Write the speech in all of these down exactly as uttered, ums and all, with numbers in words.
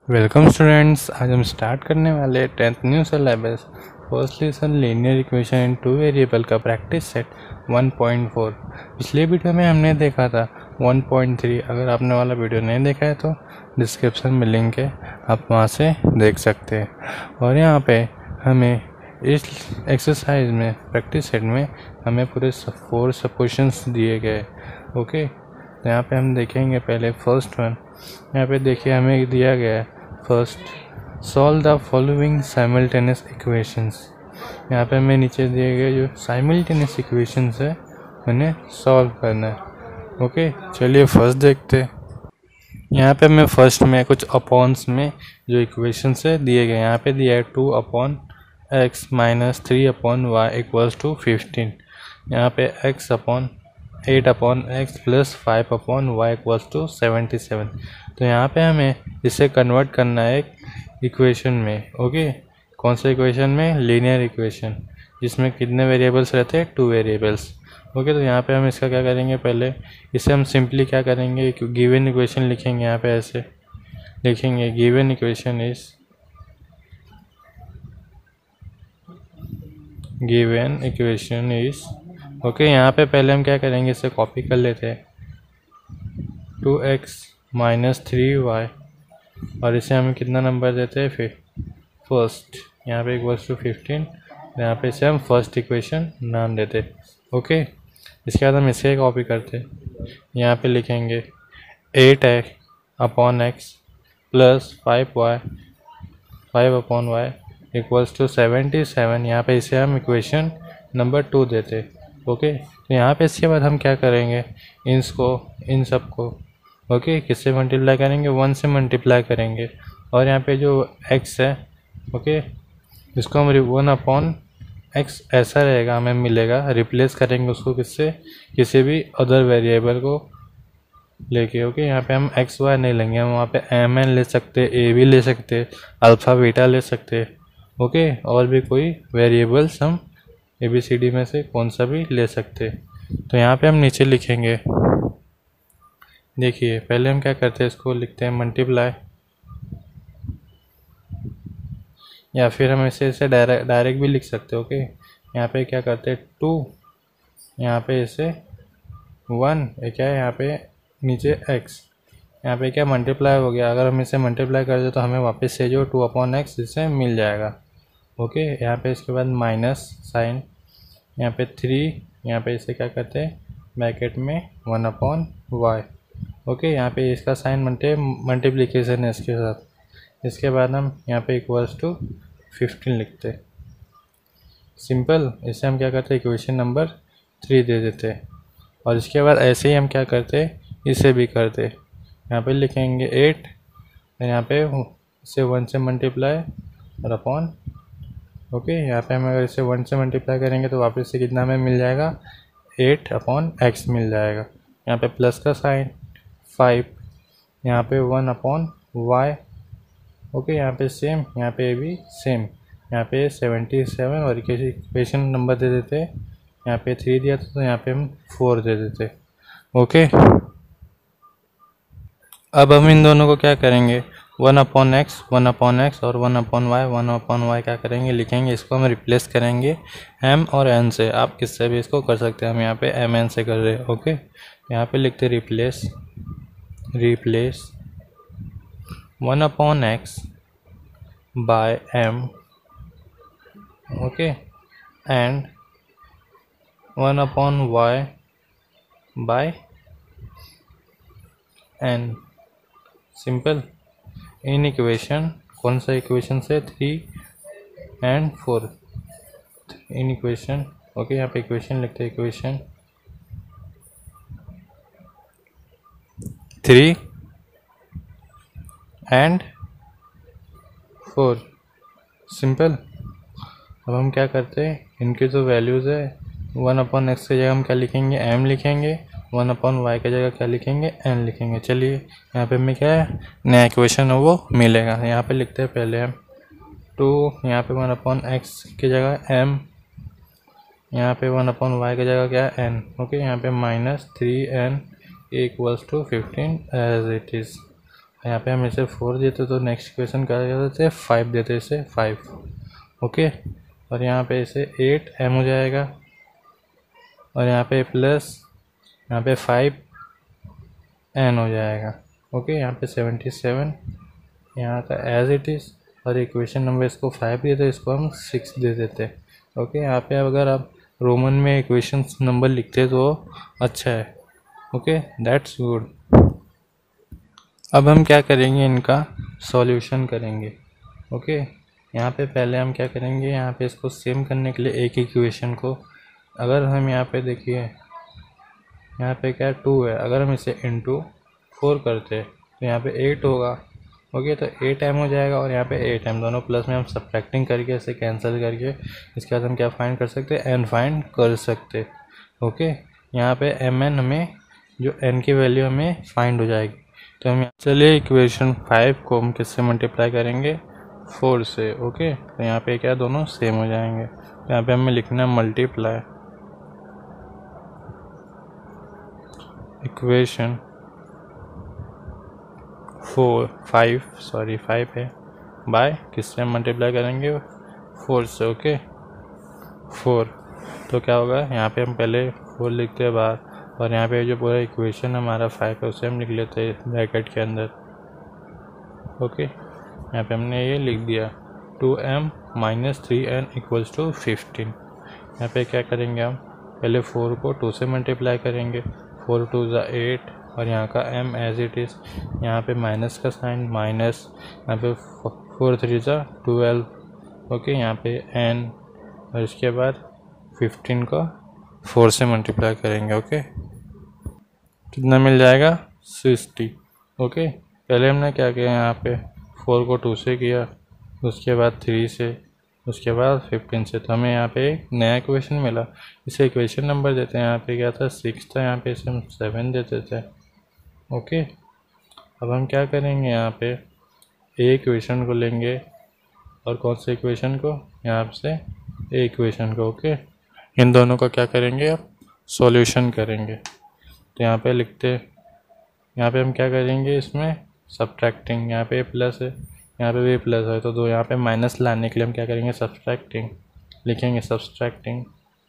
Welcome students. आज हम start करने वाले tenth new syllabus first lesson linear equation in two variable का practice set one point four. पिछले वीडियो में हमने देखा था वन पॉइंट थ्री। अगर आपने वाला वीडियो नहीं देखा है तो डिस्क्रिप्शन में लिंक है, आप वहां से देख सकते हैं। और यहाँ पे हमें इस एक्सरसाइज में प्रैक्टिस सेट में हमें पूरे फोर सब क्वेश्चंस दिए गए। ओके, तो यहाँ पे हम देखेंगे पहले फर्स्ट वन। यहाँ पे देखिए हमें दिया गया है first solve the following simultaneous equations. यहाँ पे हमें नीचे दिए गए जो साइमल्टेनियस इक्वेशंस है उन्हें सॉल्व करना है। ओके, चलिए फर्स्ट देखते हैं। यहाँ पे हमें फर्स्ट में कुछ अपॉन्स में जो इक्वेशंस है दिए गए। यहाँ पे दिया है two upon x minus three upon y equals to fifteen. यहाँ पे x upon eight upon x plus five upon y equals to seventy seven. तो यहाँ पे हमें इसे कन्वर्ट करना है एक इक्वेशन में। ओके, कौन सा इक्वेशन में? लीनियर इक्वेशन, जिसमें कितने वेरिएबल्स रहते हैं? Two variables. ओके, तो यहाँ पे हम इसका क्या करेंगे, पहले इसे हम सिंपली क्या करेंगे, गिवन इक्वेशन लिखेंगे। यहाँ पे ऐसे लिखेंगे, given equation is given equation is okay. यहाँ पे पहले हम क्या करेंगे, इसे कॉपी कर लेते हैं, two x minus three y, और इसे हम कितना नंबर देते हैं फिर फर्स्ट। यहाँ पे इक्वल्स टू फिफ्टीन, यहाँ पे इसे हम फर्स्ट इक्वेशन नाम देते। ओके, इसके बाद हम इसे कॉपी करते, यहाँ पे लिखेंगे eight x upon x plus five y five upon y equals to seventy seven. यहाँ पे इसे हम इक्वेशन नंबर टू देते। ओके, तो यहाँ पे इसके बाद हम क्या करेंगे, इनको इन सब को ओके किससे मल्टीप्लाई करेंगे, वन से मल्टीप्लाई करेंगे। और यहाँ पे जो x है ओके, इसको हम वन अपॉन एक्स ऐसा रहेगा, हमें मिलेगा, रिप्लेस करेंगे उसको किससे, किसी भी अदर वेरिएबल को लेके। ओके, यहाँ पे हम एक्स वाई नहीं लेंगे, हम वहाँ पे एम एन ले सकते, ए भी ले सकते, अल्फ़ा बीटा ले सकते। ओके, और भी कोई वेरिएबल्स हम ए बी सी डी में से कौन सा भी ले सकते। तो यहाँ पे हम नीचे लिखेंगे, देखिए पहले हम क्या करते हैं, इसको लिखते हैं मल्टीप्लाई, या फिर हम इसे इसे डायरेक्ट डायरेक्ट भी लिख सकते हैं। ओके, यहाँ पे क्या करते हैं, टू, यहाँ पे इसे वन, क्या है यहाँ पे नीचे एक्स, यहाँ पे क्या मल्टीप्लाई हो गया। अगर हम इसे मल्टीप्लाई कर दे तो हमें वापस से जो टू अपॉन एक्स इससे मिल जाएगा। ओके, यहाँ पे इसके बाद माइनस साइन, यहाँ पे थ्री, यहाँ पे इसे क्या करते हैं ब्रैकेट में वन अपॉन वाई। ओके, यहाँ पे इसका साइन मल्टी मल्टीप्लिकेशन है इसके साथ। इसके बाद हम यहाँ पे इक्वल्स टू फिफ्टीन लिखते, सिंपल। इसे हम क्या करते हैं, इक्वेशन नंबर थ्री दे देते। और इसके बाद ऐसे ही हम क्या करते, इसे भी करते, यहाँ पे लिखेंगे एट, यहाँ पे इसे वन से मल्टीप्लाई और अपॉन। ओके, यहाँ पे हम अगर इसे वन से मल्टीप्लाई करेंगे तो वापस से कितना हमें मिल जाएगा, एट अपॉन एक्स मिल जाएगा। यहाँ पे प्लस का साइन फाइव, यहाँ पे वन अपॉन वाई। ओके, यहाँ पे सेम, यहाँ पे भी सेम, यहाँ पे सेवेंटी सेवन, और इक्वेशन नंबर दे देते, यहाँ पे थ्री दिया था तो यहाँ पे हम फोर दे देते। ओके, अब हम इन दोनों को क्या करेंगे, one upon x one upon x और one upon y one upon y क्या करेंगे, लिखेंगे। इसको हम रिप्लेस करेंगे एम और एन से, आप किससे भी इसको कर सकते हैं, हम यहाँ पे एम एन से कर रहे हैं। ओके, यहाँ पे लिखते replace replace one upon x by m, okay, and one upon y by n, simple. In equation, कौन सा इक्वेशन से, three and four, in equation. Okay, यहाँ पे इक्वेशन लिखते हैं, equation three and four, simple. अब हम क्या करते हैं, इनके जो वैल्यूज़ है, वन अपॉन एक्स की जगह हम क्या लिखेंगे, एम लिखेंगे, वन अपॉन वाई की जगह क्या लिखेंगे, एन लिखेंगे। चलिए यहाँ पे हमें क्या है, नया इक्वेशन है वो मिलेगा। यहाँ पे लिखते हैं पहले हम टू, यहाँ पे वन अपॉन एक्स की जगह एम, यहाँ पे वन अपॉन वाई की जगह क्या है, एन। ओके, यहाँ पे minus three n equals to fifteen as it is. यहाँ पे हम इसे फोर देते तो नेक्स्ट इक्वेशन क्या देते, फाइव देते इसे फाइव, ओके। और यहाँ पे इसे एट एम हो जाएगा, और यहाँ पे प्लस यहाँ पे फाइव एन हो जाएगा, ओके। यहाँ पे सेवेंटी सेवन यहाँ का एज इट इज़, और इक्वेशन नंबर इसको फाइव देते, इसको हम सिक्स दे देते, ओके। यहाँ पे अगर आप रोमन में इक्वेशन नंबर लिखते तो अच्छा है, ओके, दैट्स गुड। अब हम क्या करेंगे, इनका सॉल्यूशन करेंगे, ओके। यहाँ पे पहले हम क्या करेंगे, यहाँ पे इसको सेम करने के लिए एक इक्वेशन को, अगर हम यहाँ पे देखिए यहाँ पे क्या टू है, अगर हम इसे इंटू फोर करते तो यहाँ पे एट होगा, ओके। तो एट एम हो जाएगा, और यहाँ पे एट एम दोनों प्लस में हम सब्ट्रैक्टिंग करके इसे कैंसिल करके इसके बाद हम क्या फाइंड कर सकते हैं, एन फाइंड कर सकते, ओके। यहाँ पे एम एन हमें जो एन की वैल्यू हमें फाइंड हो जाएगी। तो हम चलिए इक्वेशन फाइव को हम किससे मल्टीप्लाई करेंगे, फोर से, ओके। तो यहाँ पे क्या दोनों सेम हो जाएंगे, तो यहाँ पे हमें लिखना है multiply equation four five sorry five है बाय किससे हम मल्टीप्लाई करेंगे, फोर से, ओके। फोर तो क्या होगा, यहाँ पे हम पहले फोर लिखते हैं बाहर, और यहाँ पे जो पूरा इक्वेशन हमारा फाइव है उसे हम लिख लेते हैं ब्रैकेट के अंदर, ओके। यहाँ पे हमने ये लिख दिया two m minus three n equals to fifteen. यहाँ पे क्या करेंगे, हम पहले फोर को टू से मल्टीप्लाई करेंगे, फोर टू ज़ा एट, और यहाँ का m एज इट इज़, यहाँ पे माइनस का साइन माइनस, यहाँ पे फोर थ्री ज़ा ट्वेल्व, ओके। यहाँ पे n, और इसके बाद फिफ्टीन को फोर से मल्टीप्लाई करेंगे, ओके। कितना मिल जाएगा, सिक्सटी, ओके। पहले हमने क्या किया, यहाँ पे फोर को टू से किया, उसके बाद थ्री से, उसके बाद फिफ्टीन से, तो हमें यहाँ पे एक नया इक्वेशन मिला, इसे इक्वेशन नंबर देते हैं। यहाँ पे क्या था, सिक्स था, यहाँ पे इसे हम सेवन देते थे, ओके। अब हम क्या करेंगे, यहाँ पे ए इक्वेशन को लेंगे, और कौन से इक्वेशन को, यहाँ से ए इक्वेशन को, ओके। इन दोनों का क्या करेंगे, अब सॉल्यूशन करेंगे। तो यहाँ पे लिखते, यहाँ पे हम क्या करेंगे, इसमें सब्ट्रैक्टिंग, यहाँ पे प्लस है, यहाँ पे भी प्लस है, तो दो यहाँ पे माइनस लाने के लिए हम क्या करेंगे, सब्ट्रैक्टिंग लिखेंगे, सब्ट्रैक्टिंग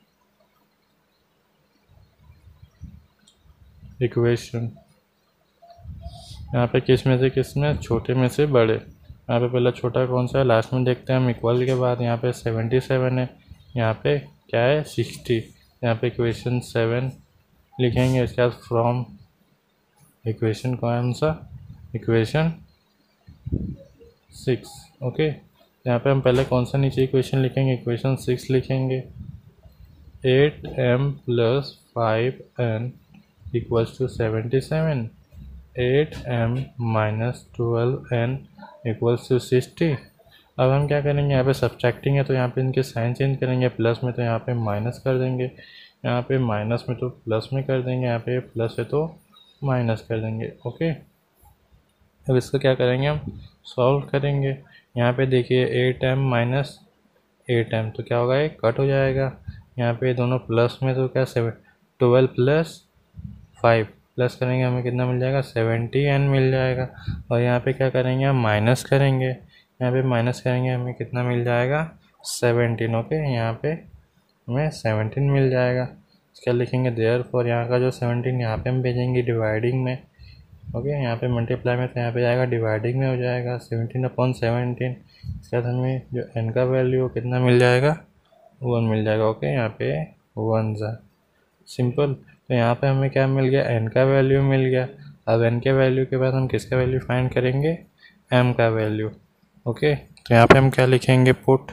इक्वेशन, यहाँ पे किस में से किस में, छोटे में से बड़े। यहाँ पे पहला छोटा कौन सा है, लास्ट में देखते हैं हम, इक्वल के बाद यहाँ पे सेवेंटी सेवन है, यहाँ पे क्या है, सिक्सटी। यहाँ पे इक्वेशन सेवन लिखेंगे, इसके बाद फ्रॉम इक्वेशन कौन सा, इक्वेशन सिक्स, ओके। यहाँ पे हम पहले कौन सा नीचे इक्वेशन लिखेंगे, इक्वेशन सिक्स लिखेंगे, eight m plus five N equals to seventy seven, eight m minus twelve n equals to sixty. अब हम क्या करेंगे, यहाँ पे सब्ट्रैक्टिंग है तो यहाँ पे इनके साइन चेंज करेंगे, प्लस में तो यहाँ पे माइनस कर देंगे, यहाँ पे माइनस में तो प्लस में कर देंगे, यहाँ पे प्लस है तो माइनस कर देंगे, ओके। अब इसको क्या करेंगे, हम सॉल्व करेंगे। यहाँ पे देखिए eight m minus eight m तो क्या होगा, ये कट हो जाएगा। यहाँ पे दोनों प्लस में तो क्या, seven twelve plus five plus करेंगे, हमें कितना मिल जाएगा, सेवेंटी एन मिल जाएगा। और यहाँ पे क्या करेंगे, हम माइनस करेंगे, यहाँ पे माइनस करेंगे, हमें कितना मिल जाएगा, सेवेंटीन, ओके। यहाँ पे हमें सेवेंटीन मिल जाएगा। इसका लिखेंगे देयर फॉर, यहाँ का जो सेवेंटीन यहाँ पे हम भेजेंगे डिवाइडिंग में, ओके। यहाँ पे मल्टीप्लाई में तो यहाँ पे जाएगा डिवाइडिंग में हो जाएगा, सेवेंटीन अपॉन सेवेंटीन। इसके बाद हमें जो एन का वैल्यू कितना मिल जाएगा, वन मिल जाएगा, ओके। यहाँ पे वन ज़ा सिंपल। तो यहाँ पे हमें क्या मिल गया, एन का वैल्यू मिल गया। अब एन के वैल्यू के बाद हम किसका वैल्यू फाइंड करेंगे, एम का वैल्यू, ओके। तो यहाँ पे हम क्या लिखेंगे, put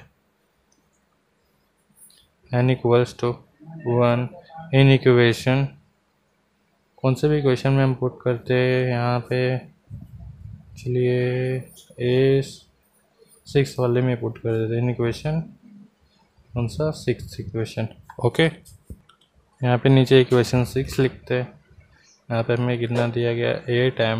n equals to one in equation, कौन से भी इक्वेशन में हम पुट करते हैं, यहाँ पे चलिए ए सिक्स वाले में पुट कर देते हैं, इन इक्वेशन कौन सा, सिक्स इक्वेशन, ओके। यहाँ पे नीचे इक्वेशन सिक्स लिखते हैं। यहाँ पे हमें कितना दिया गया, eight m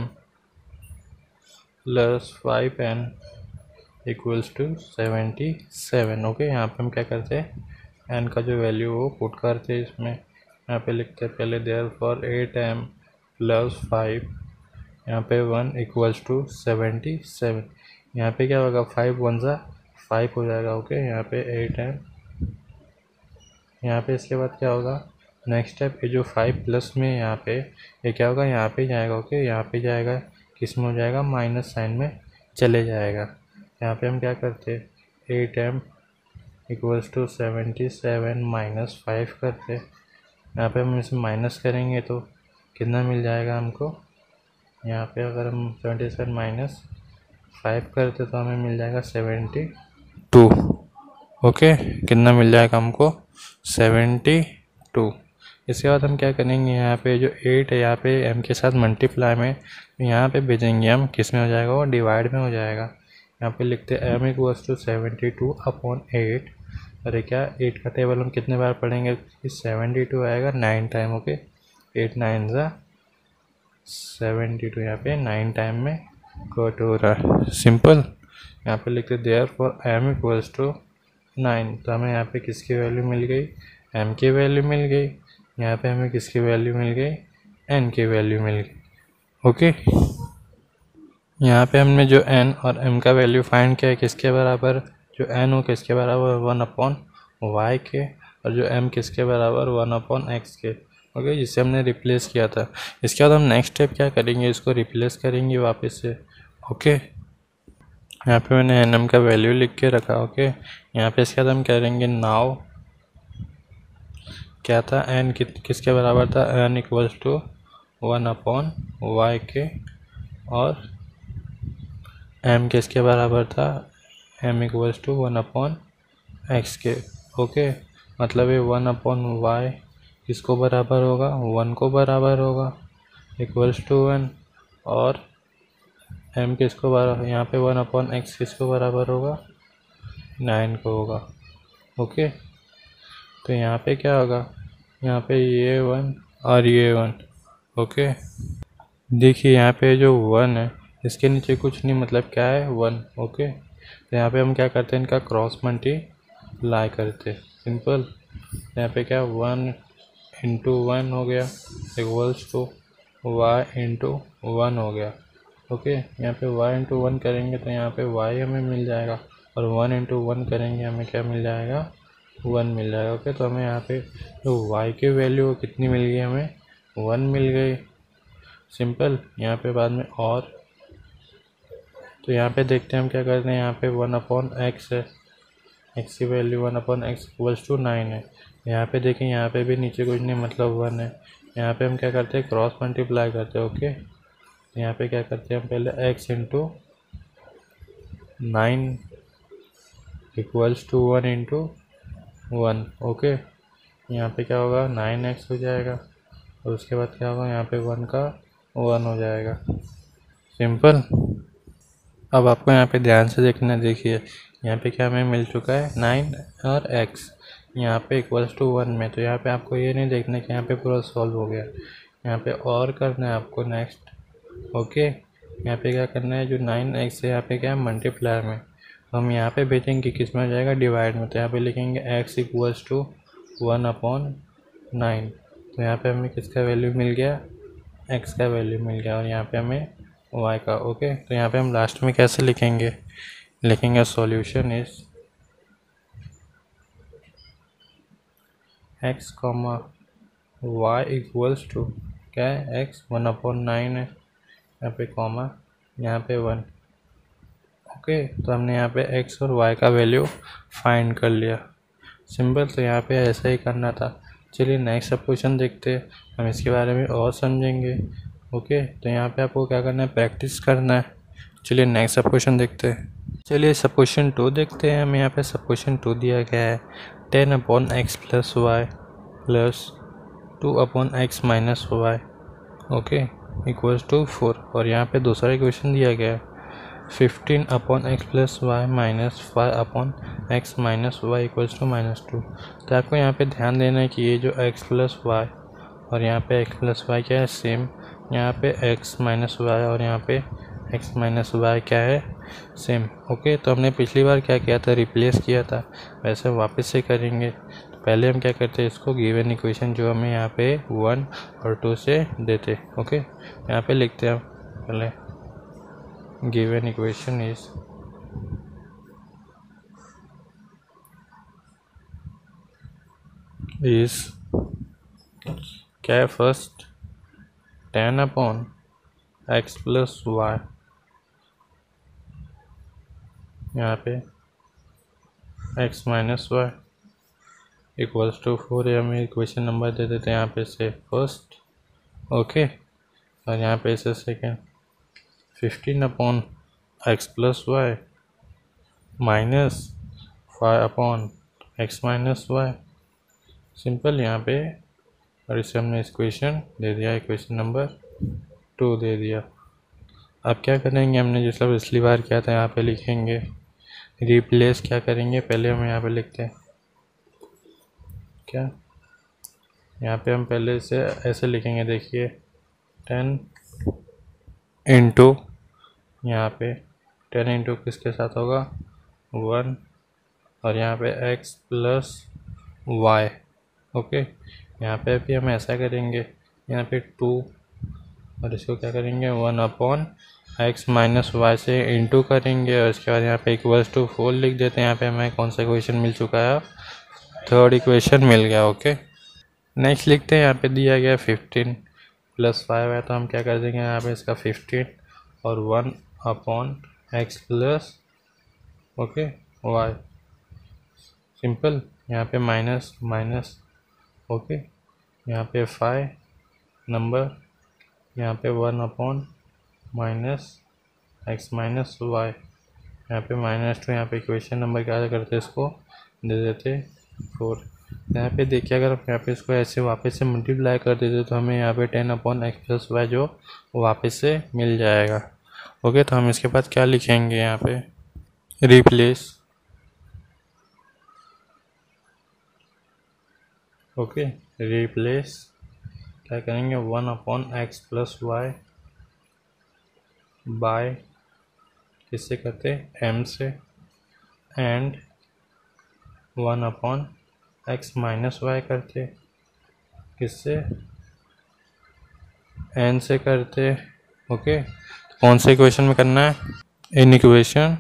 plus five N equals to seventy seven, okay. यहाँ पे हम क्या करते हैं, एन का जो वैल्यू वो पुट करते हैं इसमें। यहाँ पे लिखते हैं पहले therefore eight m plus five यहाँ पे one equals to seventy seven. यहाँ पे क्या होगा, फाइव वन ज़ा फाइव हो जाएगा। ओके, यहाँ पे एट है। यहाँ पे इसके बाद क्या होगा, नेक्स्ट स्टेप, ये जो फाइव प्लस में यहाँ पे ये क्या होगा, यहाँ पे जाएगा। ओके, यहाँ पे जाएगा, किस में हो जाएगा, माइनस साइन में चले जाएगा। यहाँ पे हम क्या करते, eight m equals to seventy seven minus five करते। यहाँ पे हम इसे माइनस करेंगे तो कितना मिल जाएगा हमको, यहाँ पे अगर हम सेवेंटी सेवन माइनस फाइव करते तो हमें मिल जाएगा सेवेंटी टू। ओके, कितना मिल जाएगा हमको, सेवेंटी टू। इसके बाद हम क्या करेंगे, यहाँ पे जो एट है यहाँ पे m के साथ मल्टीप्लाई में यहाँ पे भेजेंगे हम, किस में हो जाएगा, वो डिवाइड में हो जाएगा। यहाँ पे लिखते हैं m equals to seventy two upon eight. अरे क्या, एट का टेबल हम कितने बार पढ़ेंगे, सेवेंटी टू आएगा nine time. Okay, eight nine ज़ा सेवेंटी टू, यहाँ पे नाइन टाइम में कट हो रहा है। सिंपल। यहाँ पे लिखते therefore m equals to nine. तो हमें यहाँ पे किसकी वैल्यू मिल गई, m की वैल्यू मिल गई। यहाँ पे हमें किसकी वैल्यू मिल गई, n की वैल्यू मिल गई। ओके, यहाँ पे हमने जो n और m का वैल्यू फाइंड किया है किसके बराबर, जो n हो किसके बराबर, वन अपॉन वाई के, और जो m किसके बराबर, वन अपॉन एक्स के। ओके, जिसे हमने रिप्लेस किया था। इसके बाद हम नेक्स्ट स्टेप क्या करेंगे, इसको रिप्लेस करेंगे वापस से। ओके, यहाँ पे मैंने एन एम का वैल्यू लिख के रखा। ओके, यहाँ पे इसके बाद हम करेंगे नाउ, क्या था, एन कि, किसके बराबर था, n equals to one upon y के, और एम किसके बराबर था, m equals to one upon x के। ओके, मतलब ये वन अपॉन वाई किसको बराबर होगा, वन को बराबर होगा, इक्वल्स टू वन, और एम किसको बराबर, यहाँ पे वन अपॉन एक्स किसको बराबर होगा, नाइन को होगा। ओके, तो यहाँ पे क्या होगा, यहाँ पे ये वन और ये वन। ओके, देखिए यहाँ पे जो वन है इसके नीचे कुछ नहीं, मतलब क्या है, वन। ओके, तो यहाँ पे हम क्या करते हैं, इनका क्रॉस मल्टीप्लाई करते हैं। सिंपल। यहाँ पे क्या, वन इंटू वन हो गया equals to y into one हो गया। ओके, यहाँ पे y इंटू वन करेंगे तो यहाँ पे y हमें मिल जाएगा, और वन इंटू वन करेंगे हमें क्या मिल जाएगा, वन मिल जाएगा। ओके, तो हमें यहाँ पे जो y की वैल्यू कितनी मिल गई, हमें वन मिल गई। सिंपल। यहाँ पे बाद में और, तो यहाँ पे देखते हैं हम क्या करते हैं, यहाँ पे वन अपॉन एक्स है, एक्स की value one upon x equals to nine है। यहाँ पे देखें, यहाँ पे भी नीचे कुछ नहीं, मतलब वन है। यहाँ पे हम क्या करते हैं, क्रॉस मल्टीप्लाई करते हैं। ओके, यहाँ पे क्या करते हैं हम, पहले x into nine equals to one into one. Okay, यहाँ पे क्या होगा, नाइन एक्स हो जाएगा, और उसके बाद क्या होगा, यहाँ पे वन का वन हो जाएगा। सिंपल। अब आपको यहाँ पे ध्यान से देखना, देखिए यहाँ पे क्या हमें मिल चुका है, नाइन और x यहाँ पे इक्वल्स टू वन में। तो यहाँ पे आपको ये नहीं देखना कि यहाँ पे पूरा सॉल्व हो गया, यहाँ पे और करना है आपको नेक्स्ट। ओके, यहाँ पे क्या करना है, जो नाइन एक्स है यहाँ पे क्या है, मल्टीप्लायर में, तो हम यहाँ पे भेजेंगे किस में हो जाएगा, डिवाइड में। तो यहाँ पे लिखेंगे x equals to one upon nine. तो यहाँ पे हमें किसका वैल्यू मिल गया, x का वैल्यू मिल गया, और यहाँ पे हमें y का। ओके, तो यहाँ पे हम लास्ट में कैसे लिखेंगे, लिखेंगे solution is x comma Y equals to क्या है, x वन अपॉन नाइन है, यहाँ पे कॉमा, यहाँ पे वन। ओके, तो हमने यहाँ पे x और y का वैल्यू फाइंड कर लिया। सिंपल। तो यहाँ पे ऐसा ही करना था। चलिए नेक्स्ट सपोजिशन देखते हैं, हम इसके बारे में और समझेंगे। ओके, तो यहाँ पे आपको क्या करना है, प्रैक्टिस करना है। चलिए नेक्स्ट सपोजिशन देखते हैं। चलिए सपोजिशन टू देखते हैं। हमें यहाँ पे सपोजिशन टू दिया गया है, ten upon x plus y plus two upon x minus Y, okay, equals to four. और यहाँ पे दूसरा इक्वेशन दिया गया है, fifteen upon x plus y minus five upon x minus Y equals to minus two. तो आपको यहाँ पे ध्यान देना है कि ये जो एक्स प्लस वाई और यहाँ पे एक्स प्लस वाई क्या है, सेम। यहाँ पे एक्स माइनस वाई और यहाँ पे एक्स माइनस वाई क्या है, सेम। ओके, तो हमने पिछली बार क्या किया था, रिप्लेस किया था, वैसे वापस से करेंगे। तो पहले हम क्या करते हैं, इसको गिवन इक्वेशन जो हमें यहाँ पे वन और टू से देते। ओके, यहाँ पे लिखते हैं पहले गिवन इक्वेशन इज इज क्या है first ten upon x plus y, यहाँ पे x minus Y equals to four, हमें इक्वेशन नंबर दे देते हैं यहाँ पे से फर्स्ट, ओके। और यहाँ पे से second fifteen upon x plus y minus five upon x minus y, simple यहाँ पे। और इसे हमने इक्वेशन दे दिया, इक्वेशन नंबर टू दे दिया। अब क्या करेंगे, हमने जिसका पिछली बार किया था यहाँ पे लिखेंगे रिप्लेस। क्या करेंगे, पहले हम यहाँ पे लिखते हैं क्या, यहाँ पे हम पहले से ऐसे लिखेंगे, देखिए टेन इंटू, यहाँ पे टेन इंटू किसके साथ होगा वन, और यहाँ पे एक्स प्लस वाई, ओके। यहाँ पे भी हम ऐसा करेंगे, यहाँ पे टू, और इसको क्या करेंगे one upon x minus y से इंटू करेंगे, और इसके बाद यहाँ पे इक्वल्स टू फोर लिख देते हैं। यहाँ पे हमें कौन सा इक्वेशन मिल चुका है, थर्ड इक्वेशन मिल गया, ओके। नेक्स्ट लिखते हैं, यहाँ पे दिया गया फिफ्टीन प्लस फाइव है, तो हम क्या कर देंगे यहाँ पे इसका फिफ्टीन और one upon x plus okay y, simple. यहाँ पे माइनस माइनस, ओके। यहाँ पे फाइव नंबर, यहाँ पे one upon minus x minus y, यहाँ पे माइनस टू, यहाँ पे इक्वेशन नंबर क्या करते इसको दे देते फोर। यहाँ पे देखिए, अगर हम यहाँ पे इसको ऐसे वापस से मल्टीप्लाई कर देते तो हमें यहाँ पे ten upon x plus Y जो वापस से मिल जाएगा, ओके। तो हम इसके बाद क्या लिखेंगे, यहाँ पे रिप्लेस, ओके। रिप्लेस क्या करेंगे, one upon x plus Y by किससे करते एम से, and one upon x minus Y करते किससे एन से करते, ओके। कौन से इक्वेशन में करना है, इन इक्वेशन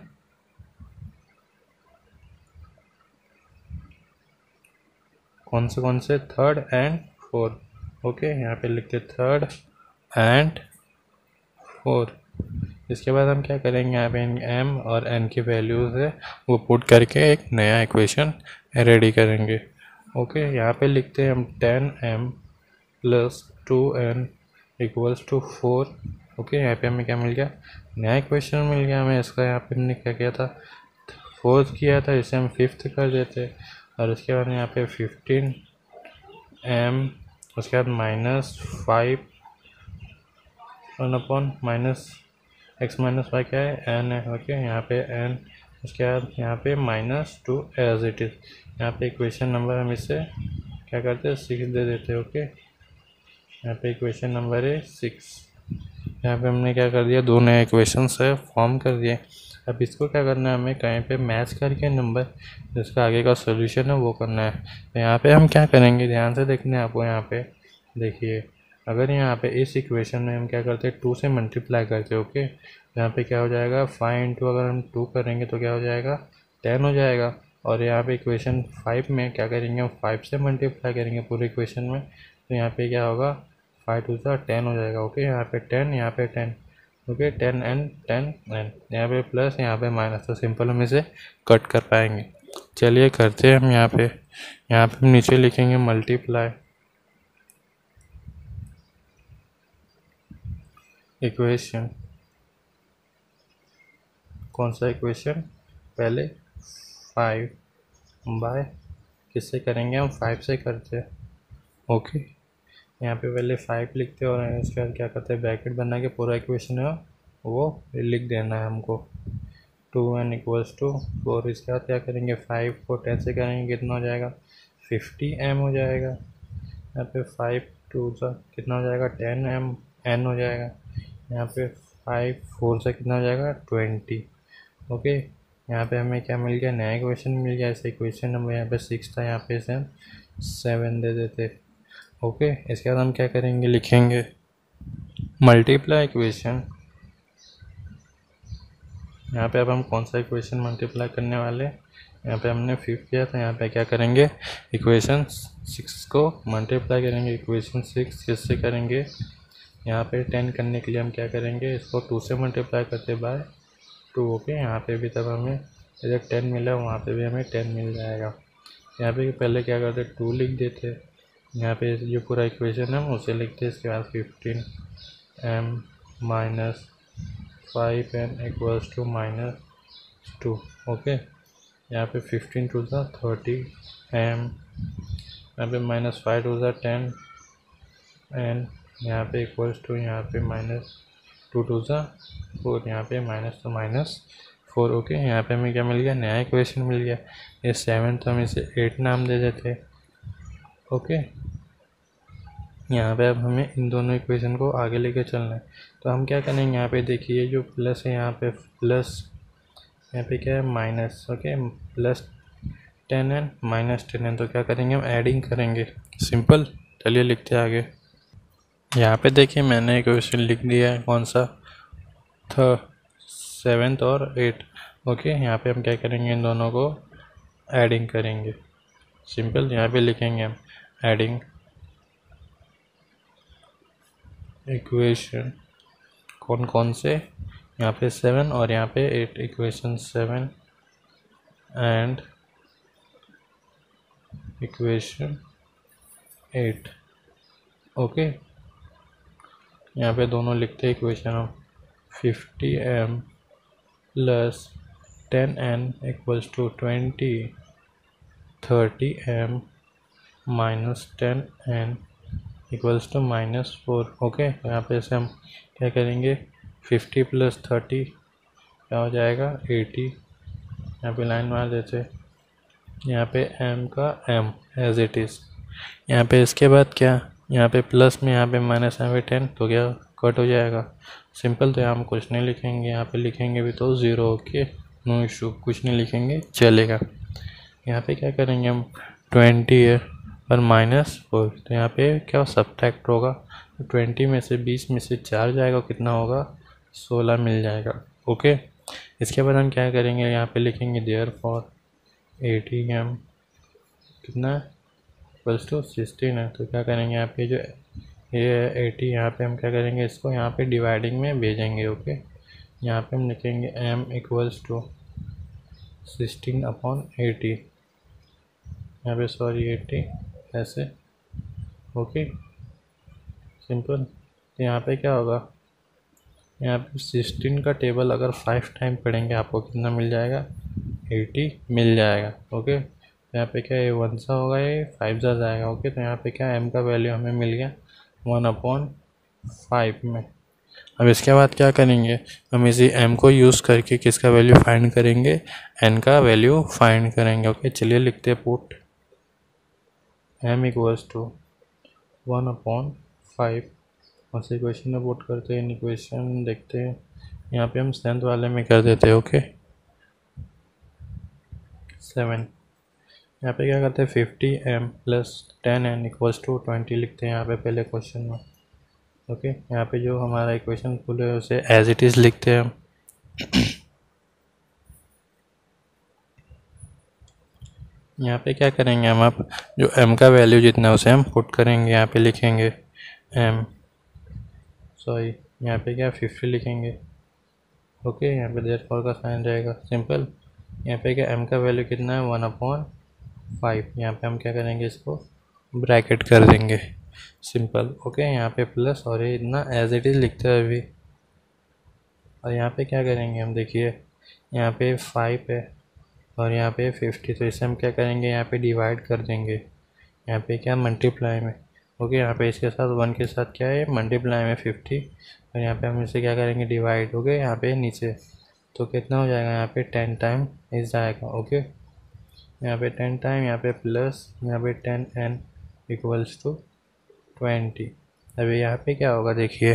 कौन से कौन से थर्ड एंड फोर, ओके। यहाँ पे लिखते थर्ड एंड फोर। इसके बाद हम क्या करेंगे, यहाँ पे एम और एन की वैल्यूज है वो पुट करके एक नया इक्वेशन रेडी करेंगे, ओके। यहाँ पे लिखते हैं हम ten M plus two N equals to four, okay. यहाँ पे हमें क्या मिल गया, नया इक्वेशन मिल गया हमें इसका। यहाँ पे हमने क्या किया था, फोर्थ किया था, इसे हम फिफ्थ कर देते। और उसके बाद यहाँ पे फिफ्टीन एम, उसके बाद minus five one upon minus x minus Y क्या है एन है, ओके। यहाँ पे एन, उसके बाद यहाँ पे minus two as it is. यहाँ पे इक्वेशन नंबर हम इसे क्या करते हैं सिक्स दे देते हैं, ओके। यहाँ पे इक्वेशन नंबर है सिक्स। यहाँ पे हमने क्या कर दिया, दो नए इक्वेशन है फॉर्म कर दिए। अब इसको क्या करना है, हमें कहीं पे मैच करके नंबर जिसका आगे का सॉल्यूशन है वो करना है। तो यहाँ पे हम क्या करेंगे, ध्यान से देखने आपको, यहाँ पे देखिए, अगर यहाँ पे इस इक्वेशन में हम क्या करते हैं टू से मल्टीप्लाई करते हैं, ओके। यहाँ पे क्या हो जाएगा फाइव इंटू, अगर हम टू करेंगे तो क्या हो जाएगा टेन हो जाएगा। और यहाँ पे इक्वेशन फाइव में क्या करेंगे, हम फाइव से मल्टीप्लाई करेंगे पूरे इक्वेशन में, तो यहाँ पे क्या होगा फाइव टू सा टेन हो जाएगा, ओके। यहाँ पे टेन, यहाँ पे ten, okay. Ten N ten N, यहाँ पे प्लस, यहाँ पे माइनस, तो सिंपल हम इसे कट कर पाएंगे। चलिए करते हैं हम यहाँ पे, यहाँ पे हम नीचे लिखेंगे मल्टीप्लाई इक्वेशन, कौन सा इक्वेशन, पहले फाइव बाय किससे करेंगे, हम फाइव से करते हैं, ओके। यहाँ पे पहले फाइव लिखते हैं और उसके बाद क्या करते हैं ब्रैकेट बना के पूरा इक्वेशन है वो लिख देना है हमको, two N equals to four. इसके बाद क्या करेंगे, फाइव को टेन से करेंगे कितना हो जाएगा फिफ्टी एम हो जाएगा। यहाँ पे फाइव टू सा कितना हो जाएगा टेन एम एन हो जाएगा। यहाँ पे फाइव फोर से कितना हो जाएगा ट्वेंटी, ओके। यहाँ पे हमें क्या मिल गया, नया इक्वेशन मिल गया। ऐसे इक्वेशन नंबर यहाँ पे सिक्स था, यहाँ पे इसे हम सेवन दे देते, ओके। इसके बाद हम क्या करेंगे, लिखेंगे मल्टीप्लाई इक्वेशन यहाँ पे अब हम कौन सा इक्वेशन मल्टीप्लाई करने वाले, यहाँ पे हमने फिफ्थ किया था, यहाँ पे क्या करेंगे, इक्वेशन सिक्स को मल्टीप्लाई करेंगे। इक्वेशन सिक्स किससे करेंगे, यहाँ पे टेन करने के लिए हम क्या करेंगे, इसको टू से मल्टीप्लाई करते बाय टू। ओके, यहाँ पे भी तब हमें इधर टेन मिला, वहाँ पे भी हमें टेन मिल जाएगा। यहाँ पे पहले क्या करते, टू लिख देते, यहाँ पे जो पूरा इक्वेशन है हम उसे लिखते, इसके बाद fifteen M minus five N equals to minus two. Okay, यहाँ पे fifteen two are thirty M, यहाँ पे minus five two are ten N, यहाँ पे इक्वल्स टू, यहाँ पे minus two two are four, यहाँ पे माइनस तो माइनस फोर। ओके, यहाँ पे हमें क्या मिल गया, नया इक्वेशन मिल गया। ये सेवन तो हम इसे एट नाम दे देते। ओके, यहाँ पे अब हमें इन दोनों इक्वेशन को आगे लेके चलना है, तो हम क्या करेंगे, यहाँ पे देखिए जो प्लस है, यहाँ पे प्लस, यहाँ पे क्या है minus. Okay, plus ten N minus ten N, तो क्या करेंगे हम एडिंग करेंगे, सिंपल। चलिए लिखते हैं आगे। यहाँ पे देखिए मैंने इक्वेशन लिख दिया है, कौन सा, थ सेवेंथ और एट। ओके, यहाँ पे हम क्या करेंगे, इन दोनों को एडिंग करेंगे, सिंपल। यहाँ पे लिखेंगे हम एडिंग इक्वेशन, कौन कौन से, यहाँ पे सेवन और यहाँ पे eight, equation seven and equation eight. Okay, यहाँ पे दोनों लिखते हैं इक्वेशन हम, fifty M plus ten N equals to twenty, thirty M minus ten N equals to minus four. Okay, यहाँ पे से हम क्या करेंगे, फिफ्टी प्लस थर्टी क्या हो जाएगा, एटी। यहाँ पे लाइन मार देते, यहाँ पे m का m एज इट इज़। यहाँ पे इसके बाद क्या, यहाँ पे प्लस में, यहाँ पे माइनस, यहाँ पे टेन, तो क्या कट हो जाएगा, सिंपल। तो यहाँ हम कुछ नहीं लिखेंगे, यहाँ पे लिखेंगे भी तो ज़ीरो। ओके, नो इशू, कुछ नहीं लिखेंगे चलेगा। यहाँ पे क्या करेंगे हम, ट्वेंटी है और माइनस फोर, तो यहाँ पे क्या सब्ट्रैक्ट होगा, तो ट्वेंटी में से बीस में से चार जाएगा, कितना होगा, सोलह मिल जाएगा। ओके, इसके बाद हम क्या करेंगे, यहाँ पे लिखेंगे देयर फॉर एटी एम कितना है, प्लस टू सिक्सटीन है, तो क्या करेंगे, यहाँ पे जो ये है एटी, यहाँ पे हम क्या करेंगे, इसको यहाँ पे डिवाइडिंग में भेजेंगे। ओके, यहाँ पे हम लिखेंगे m equals to sixteen upon eighty, यहाँ पे सॉरी एटी ऐसे। Okay, simple. तो यहाँ पे क्या होगा, यहाँ पे सिक्सटीन का टेबल अगर फाइव टाइम पढ़ेंगे आपको कितना मिल जाएगा, एटी मिल जाएगा। ओके, तो यहाँ पे क्या ये वन सा होगा, ये फाइव सा जाएगा। ओके, तो यहाँ पे क्या m का वैल्यू हमें मिल गया वन अपॉन फाइव में। अब इसके बाद क्या करेंगे, हम इसी m को यूज़ करके किसका वैल्यू फाइंड करेंगे, n का वैल्यू फाइंड करेंगे। ओके, चलिए लिखते हैं put m equals to one upon five, और से इक्वेशन में पुट करते हैं, इक्वेशन देखते हैं, यहाँ पे हम सेवंथ वाले में कर देते हैं। ओके, सेवन, यहाँ पे क्या करते हैं, fifty M plus ten N equals to twenty लिखते हैं यहाँ पे पहले क्वेश्चन में। ओके, यहाँ पे जो हमारा इक्वेशन फुल है उसे एज इट इज़ लिखते हैं हम। यहाँ पे क्या करेंगे हम, आप जो m का वैल्यू जितना उसे हम पुट करेंगे, यहाँ पे लिखेंगे m, सॉरी यहाँ पे क्या फिफ्टी लिखेंगे। ओके, यहाँ पे देयरफॉर का साइन रहेगा, सिंपल। यहाँ पे क्या m का वैल्यू कितना है, वन अपॉन फाइव, यहाँ पे हम क्या करेंगे, इसको ब्रैकेट कर देंगे, सिंपल। ओके, यहाँ पे प्लस और ये इतना एज इट इज़ लिखते हैं अभी। और यहाँ पे क्या करेंगे हम, देखिए यहाँ पे फाइव है और यहाँ पे फिफ्टी, तो इसे हम क्या करेंगे, यहाँ पे डिवाइड कर देंगे, यहाँ पे क्या मल्टीप्लाई में। ओके, यहाँ पे इसके साथ वन के साथ क्या है, मल्टीप्लाई में फिफ्टी, और यहाँ पे हम इसे क्या करेंगे, डिवाइड। ओके, यहाँ पे नीचे तो कितना हो जाएगा, यहाँ पे टेन टाइम इस जाएगा। ओके, यहाँ पे टेन टाइम, यहाँ पे प्लस, यहाँ पे ten N equals to twenty. अभी यहाँ पे क्या होगा, देखिए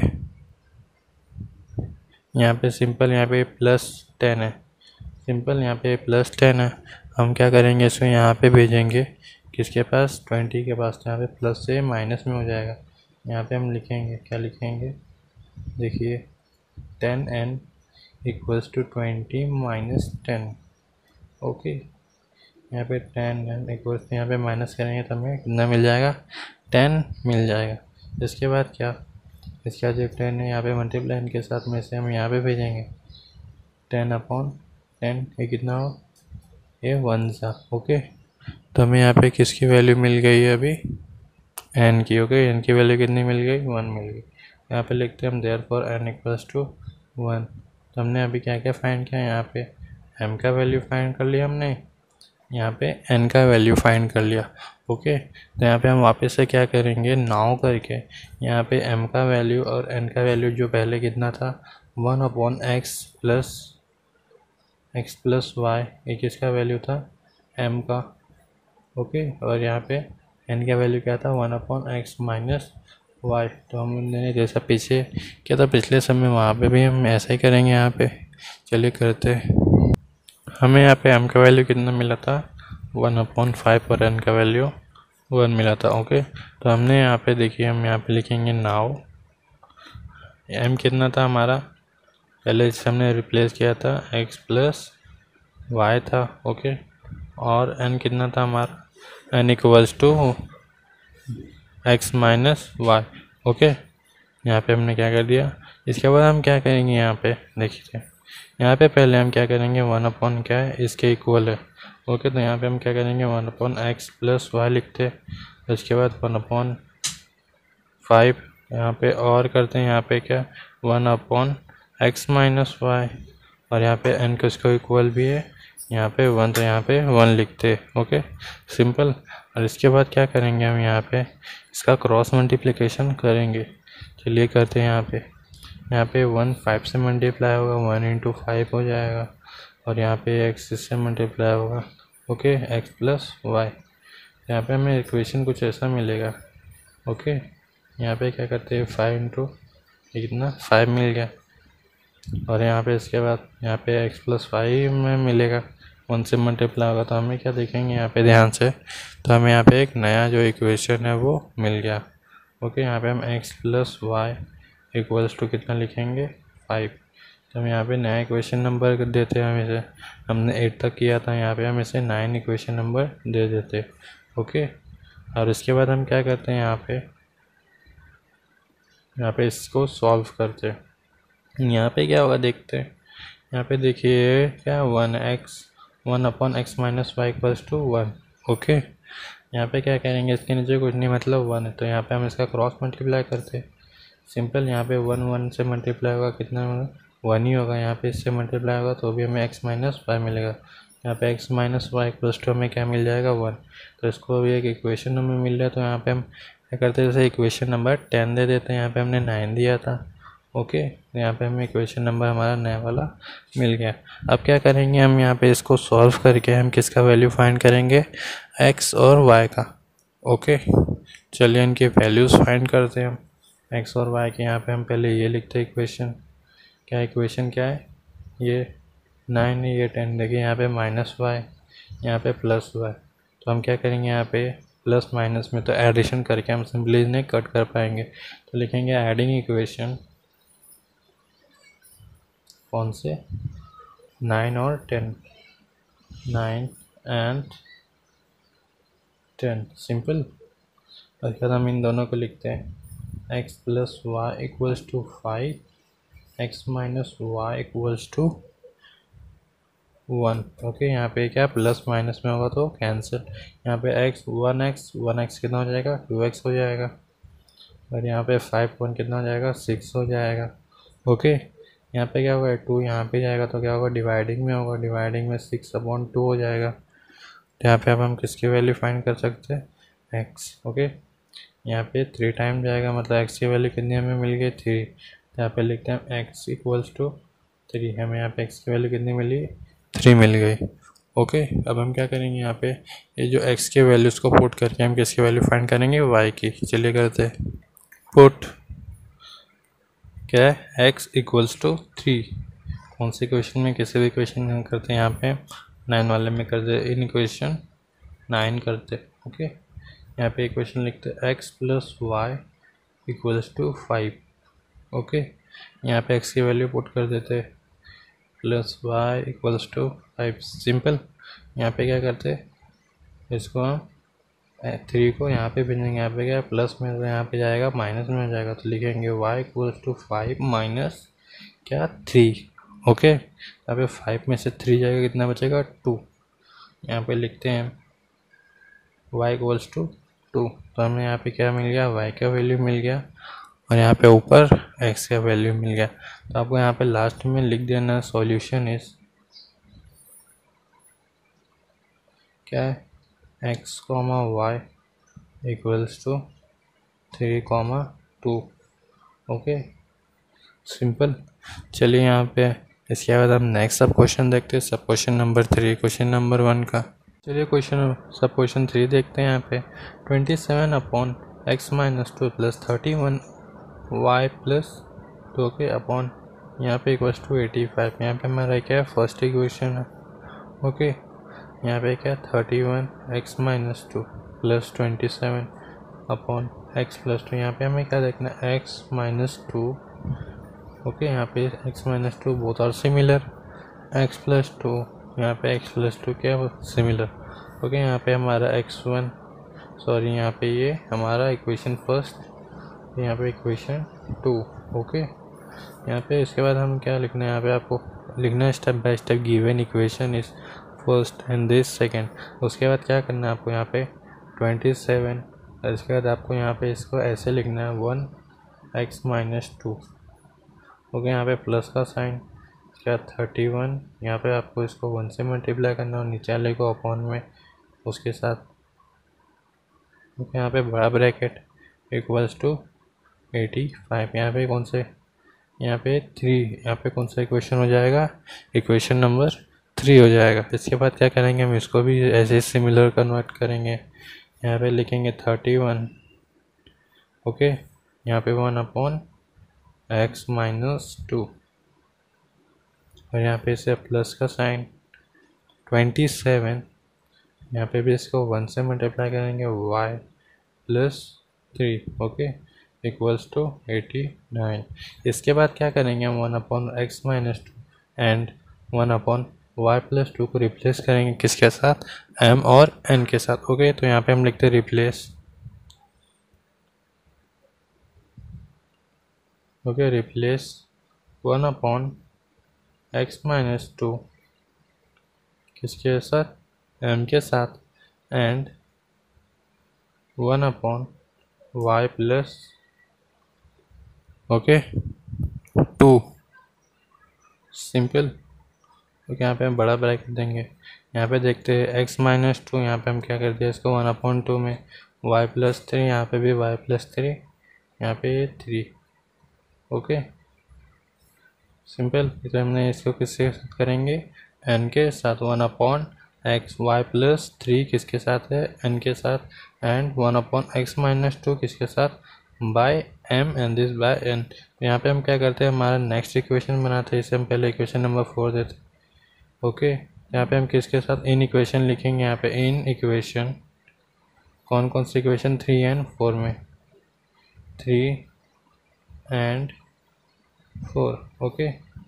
यहाँ पे सिंपल, यहाँ पे प्लस टेन है, सिंपल, यहाँ पे प्लस टेन है, हम क्या करेंगे, इसको यहाँ पे भेजेंगे किसके पास, ट्वेंटी के पास, तो यहाँ पे प्लस से माइनस में हो जाएगा। यहाँ पे हम लिखेंगे, क्या लिखेंगे, देखिए ten N equals to twenty minus ten. Okay, यहाँ पे टेन एन इक्वल्स, यहाँ पे माइनस करेंगे तो हमें कितना मिल जाएगा, टेन मिल जाएगा। इसके बाद क्या, इसके बाद जो टेन है यहाँ पे मल्टीप्लाई इनके साथ में से हम यहाँ पे भेजेंगे, टेन अपॉन टेन, ये कितना हो, ये वन सा। ओके, तो हमें यहाँ पे किसकी वैल्यू मिल गई है अभी, एन की। ओके, एन की वैल्यू कितनी मिल गई, वन मिल गई। यहाँ पे लिखते हैं हम therefore N equals to one. तो हमने अभी क्या क्या फाइंड किया, यहाँ पे एम का वैल्यू फाइंड कर लिया हमने, यहाँ पे एन का वैल्यू फाइंड कर लिया। ओके, तो यहाँ पे हम वापस से क्या करेंगे, नाउ करके यहाँ पे एम का वैल्यू और एन का वैल्यू जो पहले कितना था, one upon x plus X plus Y, ये किसका वैल्यू था, एम का। ओके, और यहाँ पे एन का वैल्यू क्या था, one upon x minus Y. तो हमने जैसा पीछे क्या था पिछले समय, वहाँ पे भी हम ऐसा ही करेंगे यहाँ पे। चलिए करते हैं। हमें यहाँ पे एम का वैल्यू कितना मिला था, वन अपॉन फाइव, और एन का वैल्यू वन मिला था। ओके, तो हमने यहाँ पे देखिए, हम यहाँ पे लिखेंगे नाउ, एम कितना था हमारा, पहले इसे हमने रिप्लेस किया था, एक्स प्लस वाई था। ओके, और एन कितना था हमारा, N equals to x minus Y. Okay, यहाँ पे हमने क्या कर दिया। इसके बाद हम क्या करेंगे, यहाँ पे देखिए, यहाँ पे पहले हम क्या करेंगे, वन अपॉन क्या है, इसके इक्वल है। ओके, तो यहाँ पे हम क्या करेंगे, one upon x plus Y लिखते, उसके बाद वन अपॉन फाइव यहाँ पे, और करते हैं यहाँ पे क्या, one upon x minus Y, और यहाँ पे एन किसको इक्वल भी है, यहाँ पे वन, तो यहाँ पे वन लिखते। Okay, simple. और इसके बाद क्या करेंगे, हम यहाँ पे इसका क्रॉस मल्टीप्लिकेशन करेंगे। चलिए करते हैं। यहाँ पे यहाँ पे वन फाइव से मल्टीप्लाई होगा, वन इंटू फाइव हो जाएगा, और यहाँ पे एक्स से मल्टीप्लाई होगा। ओके, एक्स प्लस वाई, यहाँ पे हमें इक्वेशन कुछ ऐसा मिलेगा। ओके, यहाँ पे क्या करते हैं, फाइव इंटू कितना, फाइव मिल गया, और यहाँ पे इसके बाद यहाँ पे एक्स प्लस फाइव में मिलेगा, वन से मल्टीप्लाई होगा। तो हमें क्या देखेंगे यहाँ पे ध्यान से, तो हमें यहाँ पे एक नया जो इक्वेशन है वो मिल गया। ओके, यहाँ पे हम X plus Y equals to कितना लिखेंगे, फाइव। तो हम यहाँ पे नया इक्वेशन नंबर देते हैं, हम इसे, हमने एट तक किया था, यहाँ पे हम इसे नाइन इक्वेशन नंबर दे देते। ओके, और इसके बाद हम क्या करते हैं, यहाँ पे यहाँ पे इसको सॉल्व करते हैं। यहाँ पे क्या होगा देखते हैं। यहाँ पे देखिए क्या, one X one upon x minus Y equals to one. Okay, यहाँ पे क्या करेंगे, इसके नीचे कुछ नहीं मतलब वन है, तो यहाँ पे हम इसका क्रॉस मल्टीप्लाई करते हैं। सिंपल, यहाँ पे वन वन से मल्टीप्लाई होगा, कितना वन ही होगा। यहाँ पे इससे मल्टीप्लाई होगा तो भी हमें एक्स माइनस वाई मिलेगा। यहाँ पे x minus Y equals to हमें क्या मिल जाएगा, वन। तो इसको भी एक इक्वेशन हमें मिल रहा है, तो यहाँ पे हम क्या करते हैं, जैसे इक्वेशन नंबर टेन दे देते हैं। यहाँ पे हमने नाइन दिया था। ओके, तो यहाँ पे हमें इक्वेशन नंबर हमारा नया वाला मिल गया। अब क्या करेंगे, हम यहाँ पे इसको सॉल्व करके हम किसका वैल्यू फाइंड करेंगे, एक्स और वाई का। ओके, चलिए इनके वैल्यूज़ फाइंड करते हैं हम, एक्स और वाई के। यहाँ पे हम पहले ये लिखते हैं इक्वेशन, क्या इक्वेशन क्या है, ये नाइन है, ये टेन। देखिए यहाँ पे माइनस वाई, यहाँ पे प्लस वाई। तो हम क्या करेंगे, यहाँ पे प्लस माइनस में तो एडिशन करके हम सिंपली इन्हें कट कर पाएंगे। तो लिखेंगे एडिंग इक्वेशन, कौन से, नाइन और ten, nine and ten, simple. और फिर हम इन दोनों को लिखते हैं, X plus Y equals to five, X minus Y equals to one. Okay, यहाँ पे क्या प्लस माइनस में होगा तो कैंसिल। यहाँ पे X one X one X कितना हो जाएगा, टू एक्स हो जाएगा, और यहाँ पे फाइव वन कितना हो जाएगा, सिक्स हो जाएगा। ओके, यहाँ पे क्या होगा, टू यहाँ पे जाएगा तो क्या होगा, डिवाइडिंग में होगा, डिवाइडिंग में सिक्स अपॉन टू हो जाएगा। तो यहाँ पे अब हम किसकी वैल्यू फाइंड कर सकते हैं, एक्स। ओके, यहाँ पे थ्री टाइम जाएगा, मतलब एक्स की वैल्यू कितनी हमें मिल गई, थ्री। तो यहाँ पे लिखते हैं एक्स इक्वल्स टू थ्री, हमें यहाँ पे एक्स की वैल्यू कितनी मिली, थ्री मिल गई। ओके, अब हम क्या करेंगे, यहाँ पे ये जो एक्स के वैल्यूज़ को पुट करके हम किसकी वैल्यू फाइंड करेंगे, वाई की। चलिए करते हैं पुट, क्या है, एक्स इक्वल्स टू थ्री। कौन सी क्वेश्चन में, किसी भी क्वेश्चन में करते हैं, यहाँ पे नाइन वाले में करते, इन इक्वेशन नाइन करते। ओके, यहाँ पे इक्वेशन लिखते X plus Y equals to five. Okay, यहाँ पे एक्स की वैल्यू पुट कर देते, plus Y equals to five. Simple. यहाँ पे क्या करते इसको हम थ्री को यहाँ पे भेजेंगे, यहाँ पे क्या प्लस में तो यहाँ पे जाएगा माइनस में हो जाएगा, तो लिखेंगे y equals to five minus क्या थ्री। ओके, यहाँ पे फाइव में से थ्री जाएगा, कितना बचेगा टू। यहाँ पे लिखते हैं y इक्वल्स टू टू, तो हमें यहाँ पे क्या मिल गया y का वैल्यू मिल गया और यहाँ पे ऊपर x का वैल्यू मिल गया। तो आपको यहाँ पे लास्ट में लिख देना सॉल्यूशन इज क्या है x comma Y equals to three comma two. Okay, simple. चलिए यहाँ पे इसके बाद हम नेक्स्ट सब क्वेश्चन देखते हैं, sub question number three question number one का। चलिए क्वेश्चन सब क्वेश्चन थ्री देखते हैं। यहाँ पे twenty seven upon x minus two plus thirty one Y plus two के अपॉन यहाँ पे इक्वल्स टू एटी फाइव। यहाँ पे हमारा क्या है फर्स्ट इक्वेशन है। ओके, यहाँ पे क्या thirty one X minus two plus twenty seven upon x plus two. यहाँ पे हमें क्या देखना है एक्स माइनस टू। ओके, यहाँ पे x minus two both are similar, x plus two यहाँ पे x प्लस टू क्या सिमिलर। ओके, यहाँ पे हमारा एक्स वन सॉरी यहाँ पे ये हमारा इक्वेशन फर्स्ट, यहाँ पे इक्वेशन टू। ओके, यहाँ पे इसके बाद हम क्या लिखना है, यहाँ पे आपको लिखना है step by step given equation is first and this second. उसके बाद क्या करना है आपको यहाँ पे ट्वेंटी सेवन, इसके बाद आपको यहाँ पे इसको ऐसे लिखना है one X minus two. Okay, यहाँ पे प्लस का साइन क्या थर्टी वन, यहाँ पे आपको इसको वन से मल्टीप्लाई करना और नीचे वाले को अपॉन में उसके साथ। ओके, यहाँ पे बड़ा bracket equals to eighty five. यहाँ पे कौन से यहाँ पे थ्री, यहाँ पे कौन सा इक्वेशन हो जाएगा इक्वेशन नंबर थ्री हो जाएगा। इसके बाद क्या करेंगे हम इसको भी ऐसे सिमिलर कन्वर्ट करेंगे। यहाँ पे लिखेंगे थर्टी वन। ओके, यहाँ पे one upon x minus two और यहाँ पे इसे प्लस का साइन ट्वेंटी सेवन, यहाँ पे भी इसको वन से मल्टीप्लाई करेंगे y plus three. Okay, equals to eighty nine. इसके बाद क्या करेंगे हम one upon x minus two and one upon Y plus two को रिप्लेस करेंगे किसके साथ m और n के साथ। ओके, तो यहाँ पे हम लिखते हैं replace. Okay, replace one upon x minus two किसके साथ m के साथ and one upon Y plus okay two. Simple. Okay, यहाँ पे हम बड़ा ब्रैकेट देंगे। यहाँ पे देखते हैं x माइनस टू, यहाँ पे हम क्या करते हैं इसको वन अपॉन टू में y प्लस थ्री, यहाँ पे भी y प्लस थ्री, यहाँ पे थ्री। Okay, simple. तो हमने इसको किसके साथ करेंगे n के साथ one upon X Y plus three किसके साथ है n के साथ and one upon x minus two किसके साथ by m and this by n। यहाँ पे हम क्या करते हैं हमारा नेक्स्ट इक्वेशन बनाते हैं, इसे हम पहले इक्वेशन नंबर फोर देते हैं। ओके, यहाँ पे हम किसके साथ इन इक्वेशन लिखेंगे, यहाँ पे इन इक्वेशन कौन कौन सी इक्वेशन थ्री एंड फोर में थ्री एंड फोर। ओके,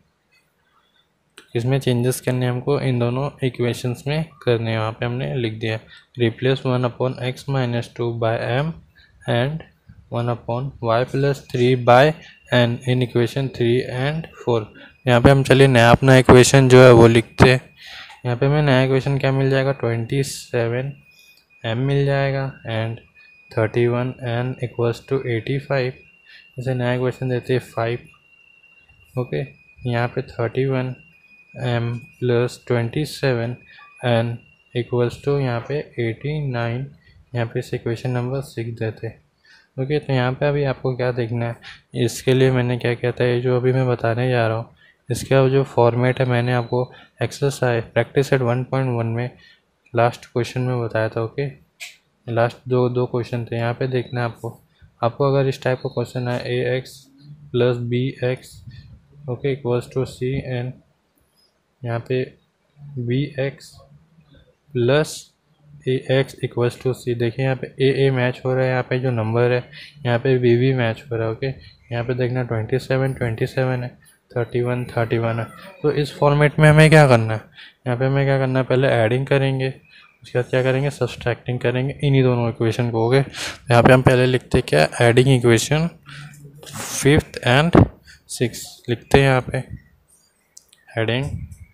इसमें चेंजेस करने हमको इन दोनों इक्वेशंस में करने हैं। वहाँ पे हमने लिख दिया replace one upon x minus two by M and one upon Y plus three by N in equation three and four. यहाँ पे हम चलिए नया अपना इक्वेशन जो है वो लिखते हैं। यहाँ पे हमें नया इक्वेशन क्या मिल जाएगा ट्वेंटी सेवन एम मिल जाएगा and thirty one N equals to eighty five. इसे नया इक्वेशन देते हैं फाइव। ओके, यहाँ पे thirty one M plus twenty seven N equals to यहाँ पे एटी नाइन। यहाँ पे इस इक्वेशन नंबर सिक्स देते हैं। ओके, तो यहाँ पे अभी आपको क्या देखना है, इसके लिए मैंने क्या कहता है जो अभी मैं बताने जा रहा हूँ इसका जो फॉर्मेट है मैंने आपको exercise practice set one point one में लास्ट क्वेश्चन में बताया था। ओके, लास्ट दो दो क्वेश्चन थे, यहाँ पे देखना है आपको। आपको अगर इस टाइप का क्वेश्चन है A X plus B X okay equals to C N, यहाँ पे B X plus A X equals to C. देखिए यहाँ पे ए ए मैच हो रहा है, यहाँ पे जो नंबर है यहाँ पे बी भी मैच हो रहा है। ओके, यहाँ पे देखना ट्वेंटी सेवन ट्वेंटी सेवन है, थर्टी वन थर्टी वन है। तो इस फॉर्मेट में हमें क्या करना है, यहाँ पे हमें क्या करना है, पहले एडिंग करेंगे, उसके बाद क्या करेंगे, सब्सट्रैक्टिंग करेंगे इन्हीं दोनों इक्वेशन को। ओके, यहाँ पे हम पहले लिखते क्या, adding equation fifth and six लिखते हैं यहाँ पे। एडिंग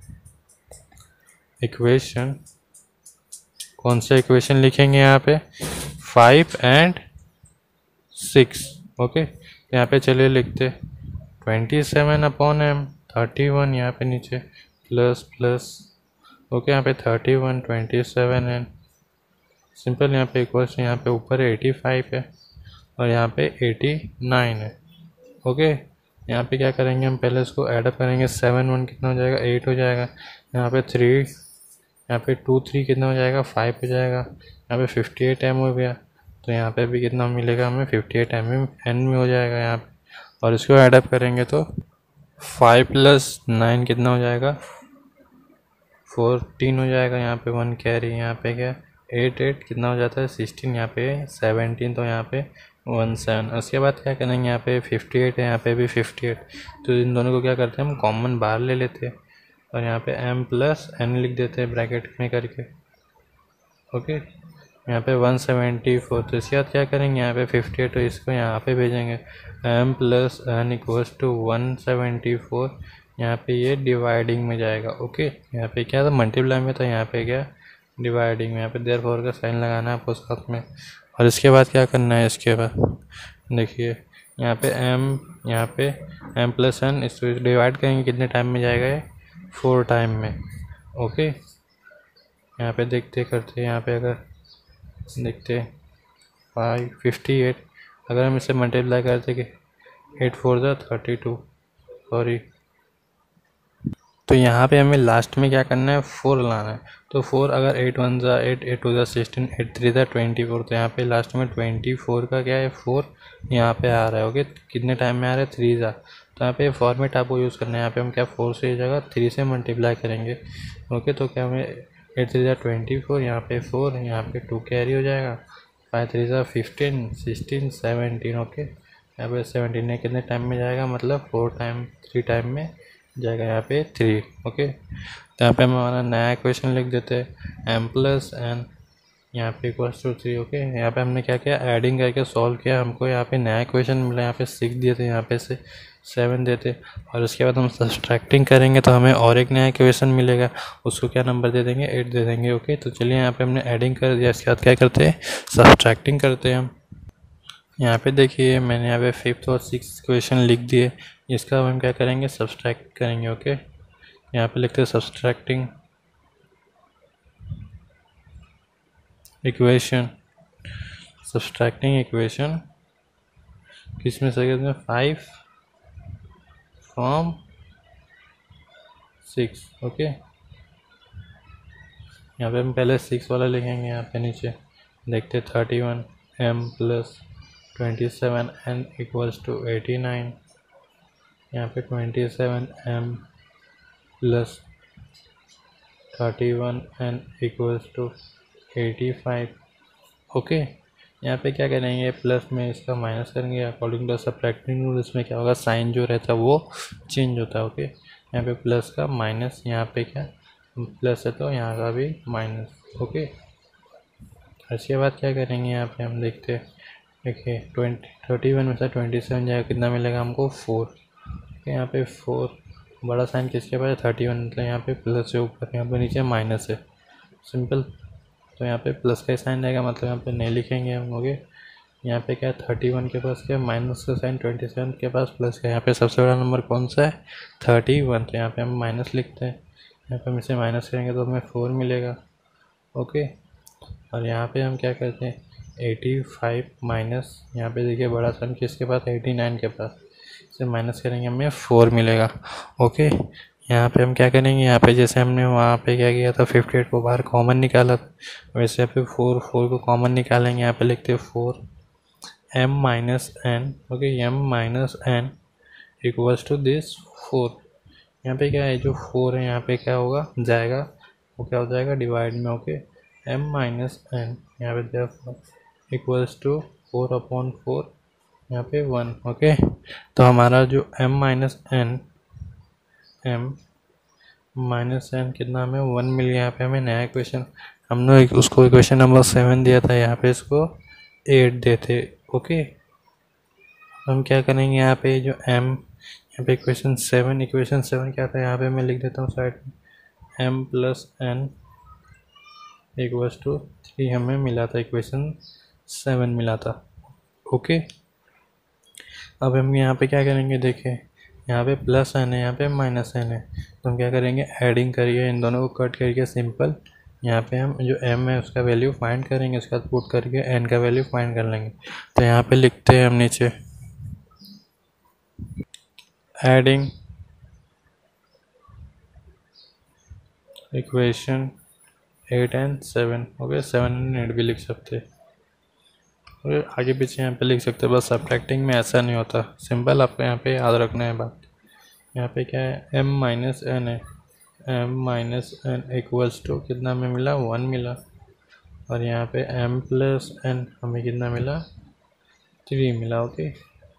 इक्वेशन, कौन सा इक्वेशन लिखेंगे यहाँ पे, फाइव एंड सिक्स। ओके, यहाँ पे चलिए लिखते twenty seven upon M, thirty one यहाँ पे नीचे प्लस प्लस। ओके, यहाँ पे thirty one twenty seven N simple, यहाँ पे इक्वल्स, यहाँ पे ऊपर एटी फाइव है और यहाँ पे एटी नाइन है। ओके, यहाँ पे क्या करेंगे, हम पहले इसको ऐडअप करेंगे, सेवन वन कितना हो जाएगा, एट हो जाएगा। यहाँ पे थ्री, यहाँ पे टू थ्री कितना हो जाएगा, फाइव हो जाएगा। यहाँ पे फिफ्टी एट एम हो गया, तो यहाँ पे भी कितना मिलेगा हमें, फिफ्टी एट एम एन में हो जाएगा यहाँ पे। और इसको ऐडअप करेंगे तो फाइव प्लस नाइन कितना हो जाएगा, फोर्टीन हो जाएगा। यहाँ पे वन कैरी, यहाँ पे क्या एट एट कितना हो जाता है, सिक्सटीन, यहाँ पे सेवनटीन, तो यहाँ पे वन सेवन। उसके बाद क्या करेंगे, यहाँ पे फिफ्टी एट है, यहाँ पे भी फिफ्टी एट, तो इन दोनों को क्या करते हैं हम कॉमन बाहर ले लेते हैं और यहाँ पे m प्लस एन लिख देते हैं ब्रैकेट में करके। ओके, यहाँ पे वन सेवेंटी फोर, तो इसके बाद क्या करेंगे, यहाँ पे फिफ्टी एट, तो इसको यहाँ पे भेजेंगे, m plus N equals to one seventy four, यहाँ पे ये डिवाइडिंग में जाएगा। ओके, यहाँ पे क्या था, मल्टीप्लाई में था, यहाँ पे क्या डिवाइडिंग में, यहाँ पे देयर फोर का साइन लगाना है आपको साथ में। और इसके बाद क्या करना है, इसके बाद देखिए यहाँ पे m, यहाँ पे m प्लस एन, इसको डिवाइड करेंगे कितने टाइम में जाएगा, ये फोर टाइम में। ओके, यहाँ पे देखते करते, यहाँ पे अगर देखते फाइव फिफ्टी एट, अगर हम इसे मल्टीप्लाई करते कि eight four are thirty two, sorry, तो यहाँ पे हमें लास्ट में क्या करना है, फोर लाना है। तो फोर, अगर eight one are eight, eight two are sixteen, eight three are twenty four, तो यहाँ पे लास्ट में ट्वेंटी फोर का क्या है, फोर यहाँ पे आ रहा है। ओके, कितने टाइम में आ रहा है, थ्री ज़ा, तो यहाँ पे फॉर्मेट आपको यूज़ करना है। यहाँ पे हम क्या फोर से जगह थ्री से मल्टीप्लाई करेंगे। ओके, तो क्या हमें eight three are twenty four, यहाँ पे फोर, यहाँ पे टू कैरी हो जाएगा, five three are fifteen, sixteen, seventeen. Okay, यहाँ पे सेवनटीन कितने टाइम में जाएगा, मतलब फोर टाइम, थ्री टाइम में जाएगा, यहाँ पे थ्री। ओके, तो यहाँ पे हम हमारा नया इक्वेशन लिख देते हैं, एम प्लस एन, यहाँ पे इक्वल्स टू थ्री। ओके, यहाँ पे हमने क्या किया, एडिंग करके सॉल्व किया, हमको यहाँ पे नया इक्वेशन मिला, यहाँ पे सिक्स दिए थे, यहाँ पे से सेवन देते, और उसके बाद हम सब्सट्रैक्टिंग करेंगे तो हमें और एक नया इक्वेशन मिलेगा, उसको क्या नंबर दे देंगे, एट दे देंगे। ओके, तो चलिए यहाँ पे हमने एडिंग कर दिया, इसके बाद क्या करते हैं, सब्सट्रैक्टिंग करते हैं हम। यहाँ पे देखिए मैंने यहाँ पे फिफ्थ और सिक्स इक्वेशन लिख दिए, इसका हम क्या करेंगे, सब्सट्रैक्ट करेंगे। ओके, यहाँ पे लिखते हैं सब्सट्रैक्टिंग इक्वेशन, सब्सट्रैक्टिंग इक्वेशन किस में से, में फाइव फ्रॉम सिक्स। ओके, यहाँ पे हम पहले सिक्स वाला लिखेंगे, यहाँ पे नीचे देखते thirty one M plus twenty seven N equals to eighty nine, यहाँ पे twenty seven m plus thirty one N equals to eighty five. Okay, यहाँ पे क्या करेंगे, प्लस में इसका माइनस करेंगे अकॉर्डिंग टू सब्ट्रैक्टिंग रूल। इसमें क्या होगा, साइन जो रहता है वो चेंज होता है। ओके, यहाँ पे प्लस का माइनस, यहाँ पे क्या प्लस है तो यहाँ का भी माइनस। ओके, इसके बाद क्या करेंगे, यहाँ पे हम देखते हैं, देखिए ट्वेंटी थर्टी वन में से ट्वेंटी सेवन जाएगा, कितना मिलेगा हमको, फोर। यहाँ पे फोर, बड़ा साइन किसके पास है, थर्टी वन, मतलब यहाँ पे प्लस है ऊपर, यहाँ पे नीचे माइनस है, सिंपल। तो यहाँ पे प्लस का साइन रहेगा, मतलब यहाँ पे नहीं लिखेंगे हम। ओके, यहाँ पे क्या थर्टी वन के पास क्या माइनस का साइन, ट्वेंटी सेवन के पास प्लस का, यहाँ पे सबसे बड़ा नंबर कौन सा है, थर्टी वन, तो यहाँ पे हम माइनस लिखते हैं। यहाँ पे हम इसे माइनस करेंगे तो हमें फोर मिलेगा। ओके, और यहाँ पे हम क्या करते हैं, एटी फाइव माइनस, यहाँ पे देखिए बड़ा साइन किसके पास, एटी नाइन के पास, इसे माइनस करेंगे हमें फोर मिलेगा। ओके, यहाँ पे हम क्या करेंगे, यहाँ पे जैसे हमने वहाँ पे क्या किया था, फिफ्टी एट को बाहर कॉमन निकाला था, वैसे यहाँ पे फोर फोर को कॉमन निकालेंगे। यहाँ पे लिखते हैं four m minus n. Okay, m minus n equals to this four. यहाँ पे क्या है, जो फोर है यहाँ पे क्या होगा, जाएगा, वो क्या हो जाएगा, डिवाइड में। ओके, एम माइनस एन यहाँ पे there equals to four upon four, यहाँ पे वन। ओके, तो हमारा जो m minus n m minus n कितना हमें वन मिल गया। यहाँ पे हमें नया इक्वेशन, हमने एक उसको इक्वेशन नंबर सेवन दिया था, यहाँ पे इसको एट देते। ओके, हम क्या करेंगे यहाँ पे जो एम, यहाँ पे इक्वेशन सेवन, इक्वेशन सेवन क्या था यहाँ पे मैं लिख देता हूँ साइड में, m plus N equals to three हमें मिला था, इक्वेशन सेवन मिला था। ओके, अब हम यहाँ पे क्या करेंगे, देखें यहाँ पे प्लस एन है, यहाँ पे माइनस एन है, तो हम क्या करेंगे, एडिंग करिए इन दोनों को, कट करिए सिंपल। यहाँ पे हम जो m है उसका वैल्यू फाइंड करेंगे, उसके बाद पुट करके n का वैल्यू फाइंड कर लेंगे। तो यहाँ पे लिखते हैं हम नीचे adding equation eight and seven. Okay, seven and eight भी लिख सकते हैं, और आगे पीछे यहाँ पे लिख सकते हैं, बस सब्ट्रैक्टिंग में ऐसा नहीं होता, सिंपल आपको यहाँ पे याद रखना है बात। यहाँ पे क्या है, m माइनस एन है, m minus n equals to कितना हमें मिला, वन मिला, और यहाँ पे m प्लस एन हमें कितना मिला, थ्री मिला। ओके,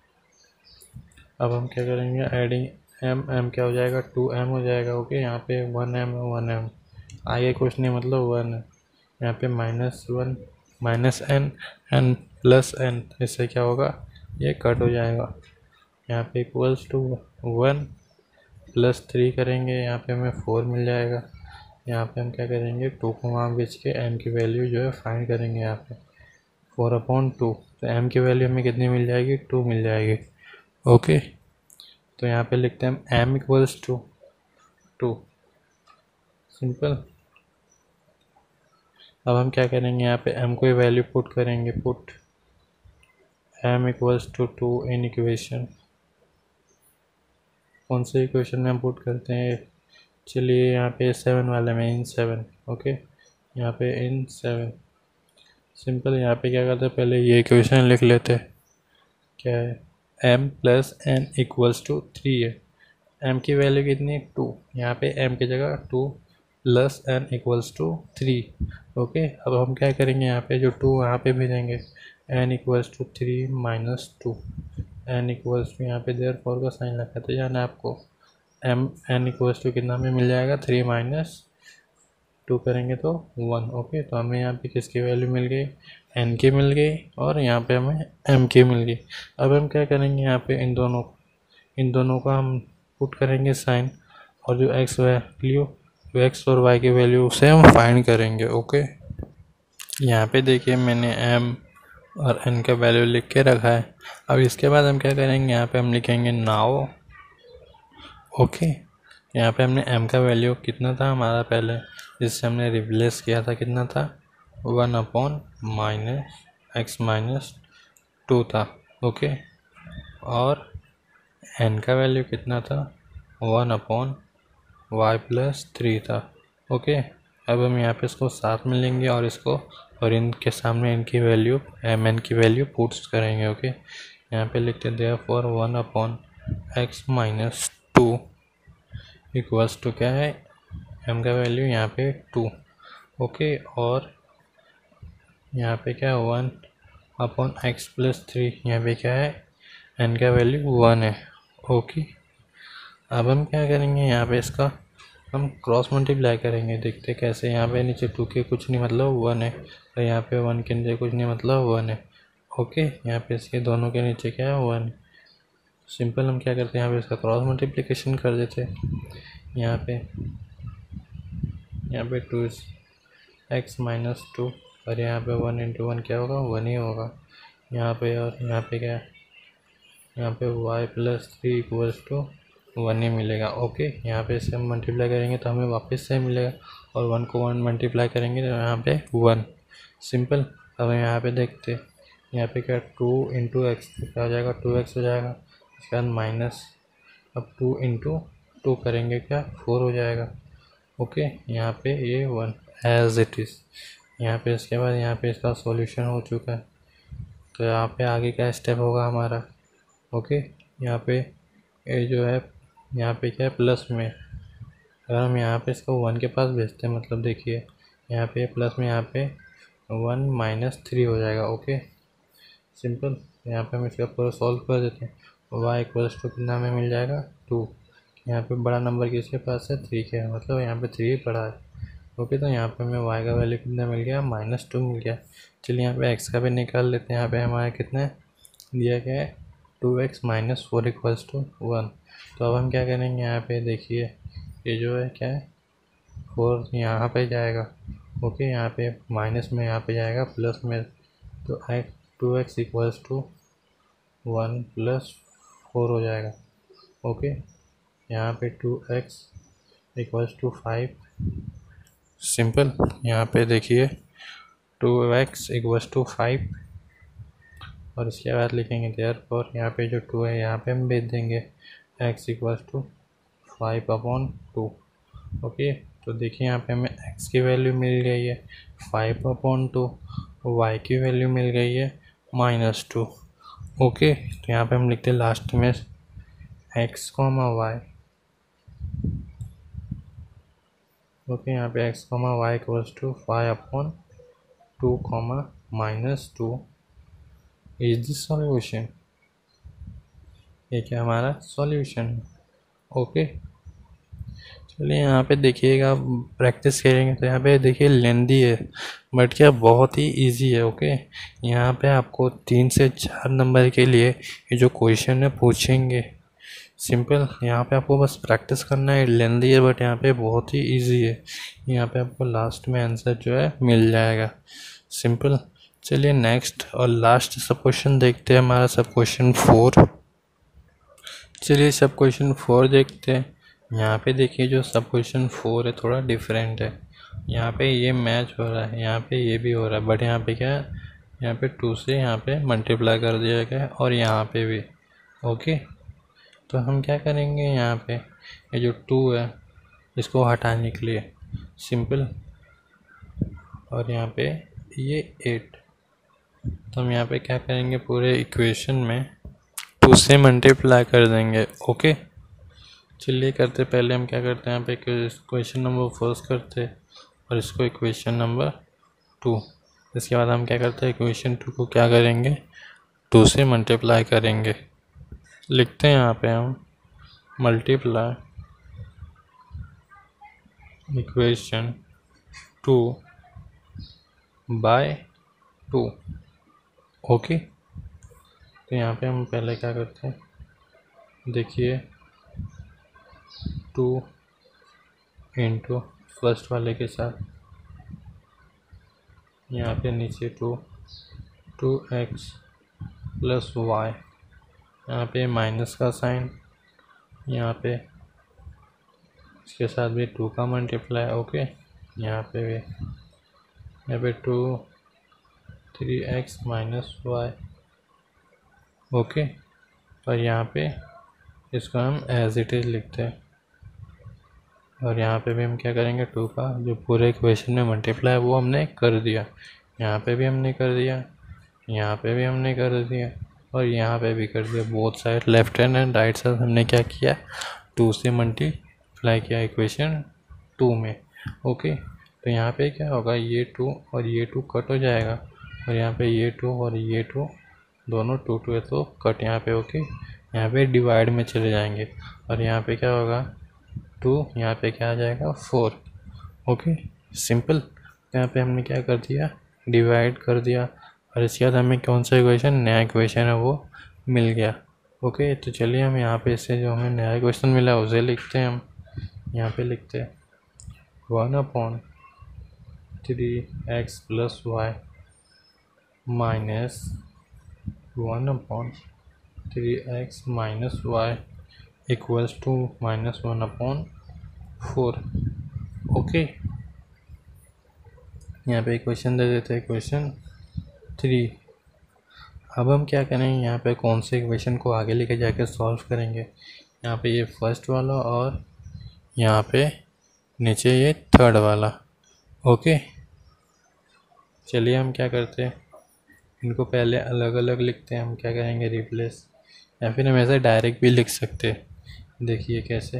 अब हम क्या करेंगे, एडिंग m, m क्या हो जाएगा, टू m हो जाएगा। ओके, यहाँ पे वन m है, वन m आगे कुछ नहीं, मतलब वन है। यहाँ पे minus one minus n n plus n, इससे क्या होगा, ये कट हो जाएगा। यहाँ पे equals to one plus three करेंगे, यहाँ पे हमें फोर मिल जाएगा। यहाँ पे हम क्या करेंगे, टू को वहाँ बेच के m की वैल्यू जो है फाइंड करेंगे। यहाँ पे फोर अपॉन टू, तो m की वैल्यू हमें कितनी मिल जाएगी, टू मिल जाएगी। ओके, तो यहाँ पे लिखते हैं m equals to two, simple. अब हम क्या करेंगे, यहाँ पे m को वैल्यू पुट करेंगे, put m equals to two in equation, कौन से इक्वेशन में हम पुट करते हैं, चलिए यहाँ पे सेवन वाले में, इन सेवन। ओके, यहाँ पे इन सेवन, सिंपल। यहाँ पे क्या करते हैं, पहले ये इक्वेशन लिख लेते हैं, क्या है, m plus N equals to three है, m की वैल्यू कितनी है, टू, यहाँ पे m की जगह two plus N equals to three. Okay, अब हम क्या करेंगे, यहाँ पे जो टू यहाँ पे भेजेंगे, n equals to three minus two, n equals to यहाँ पे देयर फोर का साइन लगाते जाना आपको, m n इक्वल्स टू कितना हमें मिल जाएगा, थ्री माइनस टू करेंगे तो वन। ओके, तो हमें यहाँ पे किसकी वैल्यू मिल गई, n की मिल गई, और यहाँ पे हमें m की मिल गई। अब हम क्या करेंगे, यहाँ पे इन दोनों इन दोनों का हम पुट करेंगे साइन, और जो x वैल्यू, x और y की वैल्यू से हम फाइंड करेंगे। ओके, यहाँ पे देखिए मैंने m और n का वैल्यू लिख के रखा है। अब इसके बाद हम क्या करेंगे, यहाँ पे हम लिखेंगे नाउ। ओके, यहाँ पे हमने m का वैल्यू कितना था हमारा पहले, जिससे हमने रिप्लेस किया था, कितना था, one upon minus x minus two था। ओके, और n का वैल्यू कितना था, one upon Y plus three था। ओके, अब हम यहाँ पे इसको साथ में लेंगे और इसको, और इनके सामने इनकी वैल्यू, एम एन की वैल्यू पुट्स करेंगे। ओके, यहाँ पे लिखते हैं therefore one upon x minus two equals to क्या है, m का वैल्यू यहाँ पे टू। ओके, और यहाँ पे क्या है, one upon x plus three, यहाँ पे क्या है, n का वैल्यू वन है। ओके, अब हम क्या करेंगे, यहाँ पे इसका हम क्रॉस मल्टीप्लाई करेंगे, देखते कैसे। यहाँ पे नीचे टू के कुछ नहीं मतलब वन है, और यहाँ पे वन के नीचे कुछ नहीं मतलब वन है। ओके, यहाँ पे इसके दोनों के नीचे क्या है, वन। सिंपल, हम क्या करते हैं, यहाँ पे इसका क्रॉस मल्टीप्लिकेशन कर देते हैं। यहाँ पे यहाँ पे टू एक्स माइनस टू, और यहाँ पे वन इंटू वन क्या होगा, वन ही होगा। यहाँ पे और यहाँ पे क्या है, यहाँ पे y plus three equals to one ही मिलेगा। ओके, यहाँ पे इसे हम मल्टीप्लाई करेंगे तो हमें वापस से मिलेगा, और वन को वन मल्टीप्लाई करेंगे तो यहाँ पे वन, सिंपल। अब यहाँ पे देखते, यहाँ पे क्या, टू इंटू एक्स क्या हो जाएगा, टू एक्स हो जाएगा, इसके बाद माइनस, अब टू इंटू टू करेंगे क्या, फोर हो जाएगा। ओके, यहाँ पे ये वन एज इट इज़। यहाँ पे इसके बाद यहाँ पे इसका सॉल्यूशन हो चुका है, तो यहाँ पे आगे क्या स्टेप होगा हमारा। ओके, यहाँ पे ये जो है, यहाँ पे क्या है, प्लस में, अगर हम यहाँ पे इसको वन के पास भेजते हैं, मतलब देखिए यहाँ पे प्लस में, यहाँ पे वन माइनस थ्री हो जाएगा। Okay, simple. यहाँ पे हम इसका पूरा सॉल्व कर देते हैं, वाई इक्वल्स टू कितना हमें मिल जाएगा, टू, यहाँ पे बड़ा नंबर किसके पास है, थ्री के, मतलब यहाँ पे थ्री पड़ा है। ओके, तो यहाँ पे हमें वाई का वैल्यू कितना मिल गया, माइनस टू मिल गया। चलिए यहाँ पे एक्स का भी निकाल लेते हैं। यहाँ पे हमारा कितना दिया गया है, two x minus four equals to one. तो अब हम क्या करेंगे, यहाँ पे देखिए ये जो है क्या है, फोर यहाँ पे जाएगा। ओके, यहाँ पे माइनस में यहाँ पे जाएगा प्लस में, तो x two x equals to one plus four हो जाएगा। ओके, यहाँ पे two x equals to five, simple. यहाँ पे देखिए two x equals to five, और इसके बाद लिखेंगे देयरफॉर, यहाँ पे जो टू है यहाँ पे हम भेज देंगे x equals to five upon two. Okay, तो देखिए यहाँ पे हमें x की वैल्यू मिल गई है फाइव अपॉन टू, y की वैल्यू मिल गई है माइनस टू। ओके, तो यहाँ पे हम लिखते हैं लास्ट में x कॉमा वाई। ओके, यहाँ पे x comma Y equals to five upon two comma minus two is this solution. ये क्या हमारा सॉल्यूशन है। ओके, चलिए यहाँ पे देखिएगा, प्रैक्टिस करेंगे तो यहाँ पे देखिए लेंदी है बट क्या बहुत ही इजी है। ओके, यहाँ पे आपको तीन से चार नंबर के लिए ये जो क्वेश्चन है पूछेंगे, सिंपल। यहाँ पे आपको बस प्रैक्टिस करना है, लेंदी है बट यहाँ पे बहुत ही इजी है। यहाँ पे आपको लास्ट में आंसर जो है मिल जाएगा, सिंपल। चलिए नेक्स्ट और लास्ट सब क्वेश्चन देखते हैं, हमारा सब क्वेश्चन फोर। चलिए सब क्वेश्चन फोर देखते हैं। यहाँ पे देखिए जो सब क्वेश्चन फोर है थोड़ा डिफरेंट है। यहाँ पे ये मैच हो रहा है, यहाँ पे ये भी हो रहा है, बट यहाँ पे क्या है, यहाँ पे टू से यहाँ पे मल्टीप्लाई कर दिया गया है और यहाँ पे भी। ओके, तो हम क्या करेंगे, यहाँ पे ये जो टू है इसको हटाने के लिए सिंपल, और यहाँ पे ये एट, तो हम यहाँ पे क्या करेंगे, पूरे इक्वेशन में टू से मल्टीप्लाई कर देंगे। ओके, चलिए करते, पहले हम क्या करते हैं, यहाँ पे इक्वेशन नंबर फर्स्ट करते और इसको इक्वेशन नंबर टू। इसके बाद हम क्या करते हैं, इक्वेशन टू को क्या करेंगे, टू से मल्टीप्लाई करेंगे। लिखते हैं यहाँ पे हम multiply equation two by two. Okay, तो यहाँ पे हम पहले क्या करते हैं, देखिए टू इंटू फर्स्ट वाले के साथ, यहाँ पे नीचे two two x plus y, यहाँ पे माइनस का साइन, यहाँ पे इसके साथ भी टू का मल्टीप्लाई। ओके, यहाँ पे भी यहाँ पे two three x minus Y. Okay, और यहाँ पे इसको हम एज इट इज लिखते हैं, और यहाँ पे भी हम क्या करेंगे, टू का जो पूरे इक्वेशन में मल्टीप्लाई है वो हमने कर दिया, यहाँ पे भी हमने कर दिया, यहाँ पे भी हमने कर दिया, और यहाँ पे भी कर दिया। Both side left hand and right side हमने क्या किया, टू से मल्टीप्लाई किया इक्वेशन टू में। ओके, तो यहाँ पे क्या होगा, ये टू और ये टू कट हो जाएगा, और यहाँ पे ये टू और ये टू दोनों टू टू है तो कट यहाँ पे। ओके, यहाँ पे डिवाइड में चले जाएंगे, और यहाँ पे क्या होगा, टू यहाँ पे क्या आ जाएगा, फोर। Okay, simple. तो यहाँ पे हमने क्या कर दिया, डिवाइड कर दिया, और इसके बाद हमें कौन सा इक्वेशन, नया इक्वेशन है वो मिल गया। ओके, तो चलिए हम यहाँ पे इससे जो हमें नया इक्वेशन मिला उसे लिखते हैं। हम यहाँ पे लिखते हैं one upon three x plus y minus one upon three x minus Y equals to minus one upon four. Okay, यहाँ पे इक्वेशन दे देते हैं, इक्वेशन थ्री। अब हम क्या करेंगे, यहाँ पे कौन से इक्वेशन को आगे लेके जाके सॉल्व करेंगे, यहाँ पे ये फर्स्ट वाला और यहाँ पे नीचे ये थर्ड वाला। ओके, चलिए हम क्या करते हैं, इनको पहले अलग अलग लिखते हैं। हम क्या करेंगे, रिप्लेस, या फिर हम ऐसे डायरेक्ट भी लिख सकते हैं। देखिए कैसे,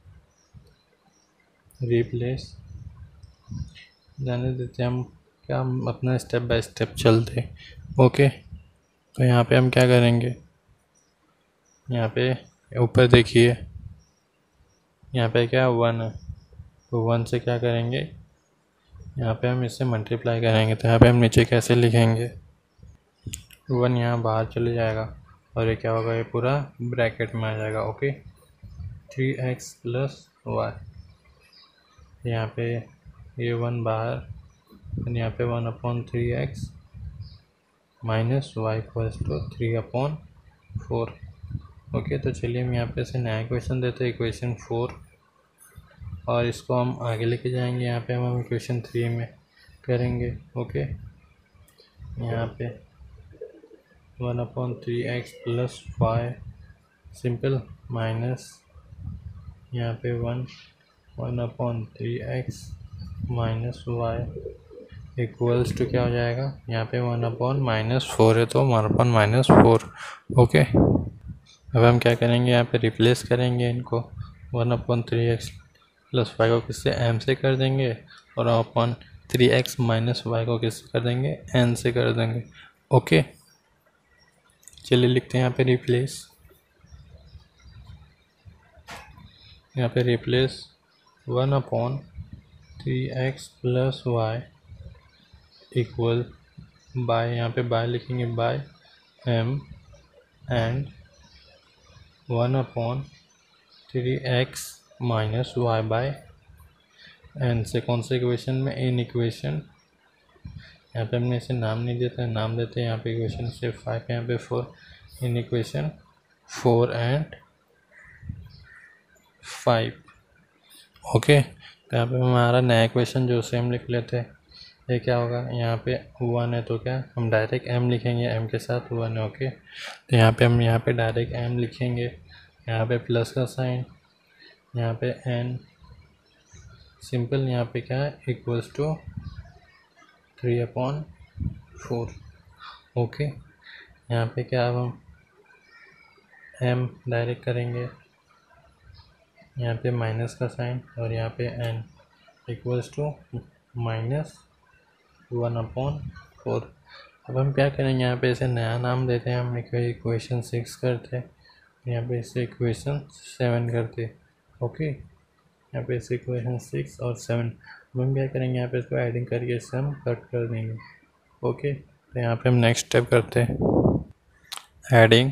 रिप्लेस जाने देते हैं हम, क्या हम अपना स्टेप बाय स्टेप चलते। ओके, तो यहाँ पे हम क्या करेंगे, यहाँ पे ऊपर देखिए यहाँ पे क्या वन है, तो वन से क्या करेंगे, यहाँ पे हम इससे मल्टीप्लाई करेंगे, तो यहाँ पे हम नीचे कैसे लिखेंगे, वन यहाँ बाहर चले जाएगा और ये क्या होगा, ये पूरा ब्रैकेट में आ जाएगा। Okay, three x plus y, यहाँ पे ये वन बाहर, यहाँ पे one upon three x minus Y equals to three upon four. Okay, तो चलिए हम यहाँ पे से नया इक्वेशन देते हैं, इक्वेशन फोर, और इसको हम आगे लेके जाएंगे। यहाँ पे हम इक्वेशन थ्री में करेंगे। ओके, यहाँ पे one upon three x plus y simple minus यहाँ पे one one upon three x minus Y equals to क्या हो जाएगा, यहाँ पे वन अपॉन माइनस फोर है तो one upon minus four. Okay, अब हम क्या करेंगे, यहाँ पे रिप्लेस करेंगे इनको, one upon three x plus y को किससे एम से कर देंगे, और upon three x minus y को किससे कर देंगे, एन से कर देंगे। ओके, चलिए लिखते हैं यहाँ पे रिप्लेस, यहाँ पे replace one upon three x plus y equal by, यहाँ पे बाय लिखेंगे, by M and one upon three x minus y by n से कौन से इक्वेशन में, इन इक्वेशन, यहाँ पे हमने इसे नाम नहीं देता है, नाम देते हैं यहाँ पे इक्वेशन से फाइव, यहाँ पे four, in equation four and five. Okay, तो यहाँ पे हमारा नया इक्वेशन जो उसे हम लिख लेते हैं, ये क्या होगा, यहाँ पे वन है तो क्या हम डायरेक्ट m लिखेंगे, m के साथ वन है। ओके, तो यहाँ पे हम यहाँ पे डायरेक्ट m लिखेंगे, यहाँ पे प्लस का साइन, यहाँ पे n सिंपल, यहाँ पे क्या है equals to three upon four. Okay, यहाँ पे क्या अब हम m डायरेक्ट करेंगे, यहाँ पे माइनस का साइन और यहाँ पे n equals to minus one upon four. अब हम क्या करेंगे, यहाँ पे इसे नया नाम देते हैं, हम इक्वेशन सिक्स करते हैं, यहाँ पे इसे इक्वेशन सेवन करते हैं। ओके, यहाँ पे इसे इक्वेशन सिक्स और सेवन, अब हम क्या करेंगे, यहाँ पे इसको एडिंग करके इसे हम कट कर देंगे। ओके, तो यहाँ पे हम नेक्स्ट स्टेप करते हैं, एडिंग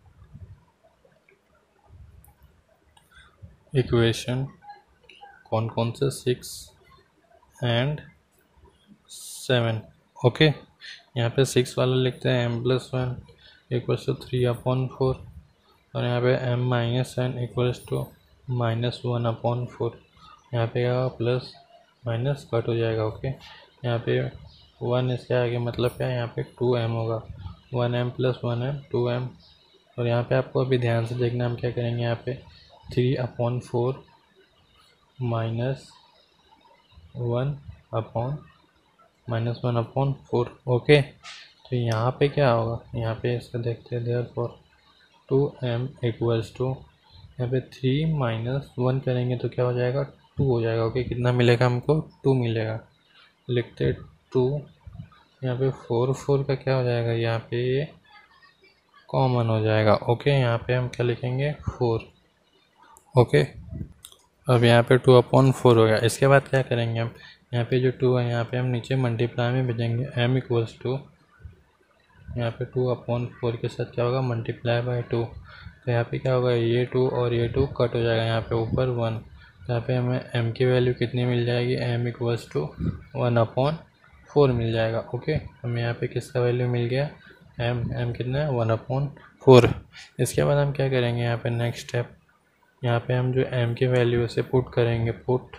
इक्वेशन कौन कौन से, सिक्स एंड सेवन। ओके, यहाँ पे सिक्स वाला लिखते हैं m plus one equals to three upon four, और यहाँ पे m minus n equals to minus one upon four, यहाँ पे क्या प्लस माइनस कट हो जाएगा। ओके, यहाँ पे वन इसके आगे मतलब क्या है, यहाँ पे टू एम होगा, one M plus one m two m, और यहाँ पे आपको अभी ध्यान से देखना, हम क्या करेंगे, यहाँ पे three upon four minus one upon minus one upon four. Okay, तो यहाँ पे क्या होगा, यहाँ पे इसका देखते हैं, therefore two m equals to, यहाँ पे थ्री माइनस वन करेंगे तो क्या हो जाएगा, टू हो जाएगा। ओके, कितना मिलेगा हमको, टू मिलेगा, लिखते टू, यहाँ पे फोर फोर का क्या हो जाएगा, यहाँ पे ये कॉमन हो जाएगा। ओके, यहाँ पे हम क्या लिखेंगे, फोर। ओके, अब यहाँ पे टू अपॉन फोर हो गया, इसके बाद क्या करेंगे हम, यहाँ पे जो टू है यहाँ पे हम नीचे मल्टीप्लाई में भेजेंगे, m इक्वल्स टू, यहाँ पे टू अपॉन फोर के साथ क्या होगा, मल्टीप्लाई बाय टू, तो यहाँ पे क्या होगा, ये टू और ये टू कट हो जाएगा, यहाँ पे ऊपर वन, तो यहाँ पे हमें m की वैल्यू कितनी मिल जाएगी, m equals to one upon four मिल जाएगा। ओके, हमें यहाँ पे किसका वैल्यू मिल गया, m, m कितना है, वन अपॉन फोर। इसके बाद हम क्या करेंगे, यहाँ पे नेक्स्ट स्टेप, यहाँ पे हम जो m की वैल्यू से पुट करेंगे, put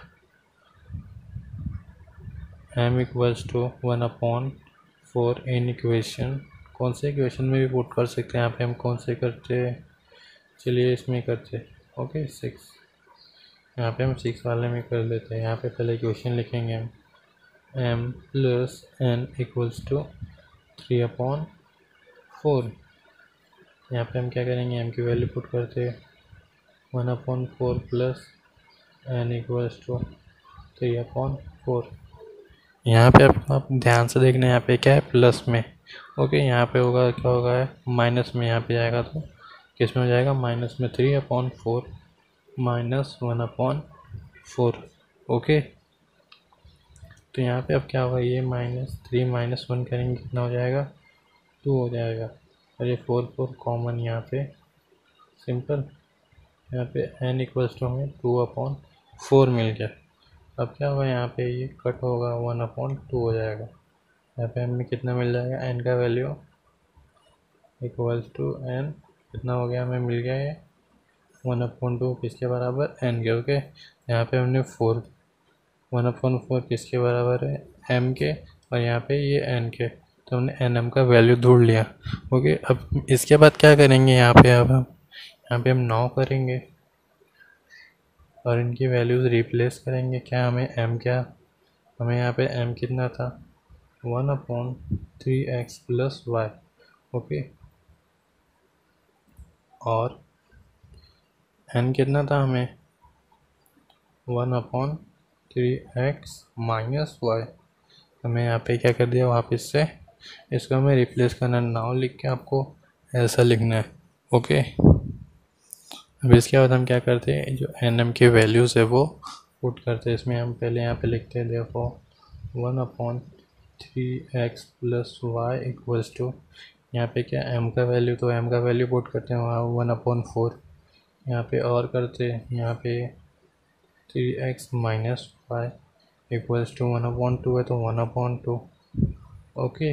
m equals to one upon four in equation, कौन से इक्वेशन में भी पुट कर सकते हैं, यहाँ पे हम कौन से करते हैं, चलिए इसमें करते हैं। ओके, सिक्स, यहाँ पे हम सिक्स वाले में कर देते हैं, यहाँ पे पहले इक्वेशन लिखेंगे हम, m प्लस n equals to three upon four, यहाँ पे हम क्या करेंगे, m की वैल्यू पुट करते हैं, one upon four plus n equals to three upon four. यहाँ पे आप, आप ध्यान से देखना, यहाँ पे क्या है, प्लस में। ओके, यहाँ पे होगा क्या होगा, माइनस में, यहाँ पे जाएगा तो किस में हो जाएगा, माइनस में, three upon four minus one upon four. Okay, तो यहाँ पे अब क्या होगा, ये माइनस थ्री माइनस वन करेंगे कितना हो जाएगा, टू हो जाएगा। और ये फोर फोर कॉमन यहाँ पे, सिंपल। यहाँ पे n इक्वल्स टू हमें टू अपॉन फोर मिल गया। अब क्या होगा, यहाँ पे ये कट होगा, वन अपॉन टू हो जाएगा। यहाँ पे हमें कितना मिल जाएगा, n का वैल्यू इक्वल्स टू n कितना हो गया, हमें मिल गया ये वन अपॉन टू किसके बराबर, n के। ओके, यहाँ पे हमने फोर वन अपॉन फोर किसके बराबर है, m के, और यहाँ पे ये n के, तो हमने एन एम का वैल्यू ढूंढ लिया। ओके, अब इसके बाद क्या करेंगे, यहाँ पे अब हम यहाँ पे हम नौ करेंगे और इनकी वैल्यूज़ रिप्लेस करेंगे। क्या हमें m क्या, हमें यहाँ पे m कितना था, one upon three x plus y. Okay, और n कितना था हमें, one upon three x minus y. हमें यहाँ पे क्या कर दिया, वापस से इसको हमें रिप्लेस करना, नाउ लिख के आपको ऐसा लिखना है। ओके, अब इसके बाद हम क्या करते हैं, जो एन एम की वैल्यूज़ है वो पुट करते हैं इसमें। हम पहले यहाँ पे लिखते हैं देखो one upon three x plus Y equals to, यहाँ पे क्या m का वैल्यू, तो m का वैल्यू पुट करते हैं वहाँ वन अपॉन फोर। यहाँ पे और करते हैं, यहाँ पे three x minus Y equals to one upon two है तो वन अपॉन टू। ओके,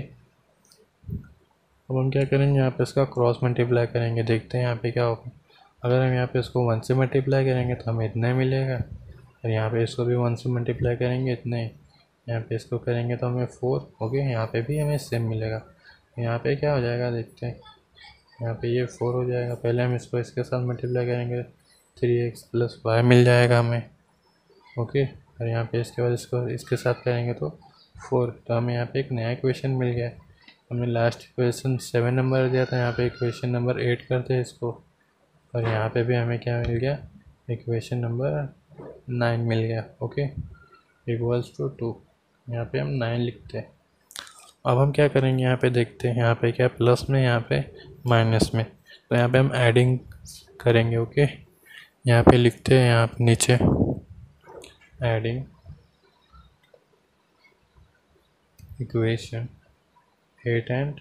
अब हम क्या करेंगे, यहाँ पे इसका क्रॉस मल्टीप्लाई करेंगे, देखते हैं यहाँ पे क्या होगा। अगर हम यहाँ पे इसको वन से मल्टीप्लाई करेंगे तो हमें इतना ही मिलेगा, और यहाँ पे इसको भी वन से मल्टीप्लाई करेंगे इतना ही, यहाँ पे इसको करेंगे तो हमें फोर। ओके, यहाँ पे भी हमें सेम मिलेगा। यहाँ पे क्या हो जाएगा देखते हैं, यहाँ पे ये फोर हो जाएगा। पहले हम इसको इसके साथ मल्टीप्लाई करेंगे, थ्री एक्स प्लस वाई मिल जाएगा हमें। ओके, और यहाँ पे इसके बाद इसको इसके साथ करेंगे तो फोर, तो हमें यहाँ पे एक नया इक्वेशन मिल गया। हमने लास्ट इक्वेशन सेवन नंबर दिया था, यहाँ पे इक्वेशन नंबर एट करते हैं इसको, और यहाँ पे भी हमें क्या मिल गया, इक्वेशन नंबर नाइन मिल गया। ओके, इक्वल्स टू टू, यहाँ पे हम नाइन लिखते हैं। अब हम क्या करेंगे, यहाँ पे देखते हैं, यहाँ पे क्या प्लस में, यहाँ पे माइनस में, तो यहाँ पे हम एडिंग करेंगे। ओके, यहाँ पे लिखते हैं, यहाँ पे नीचे adding equation eight and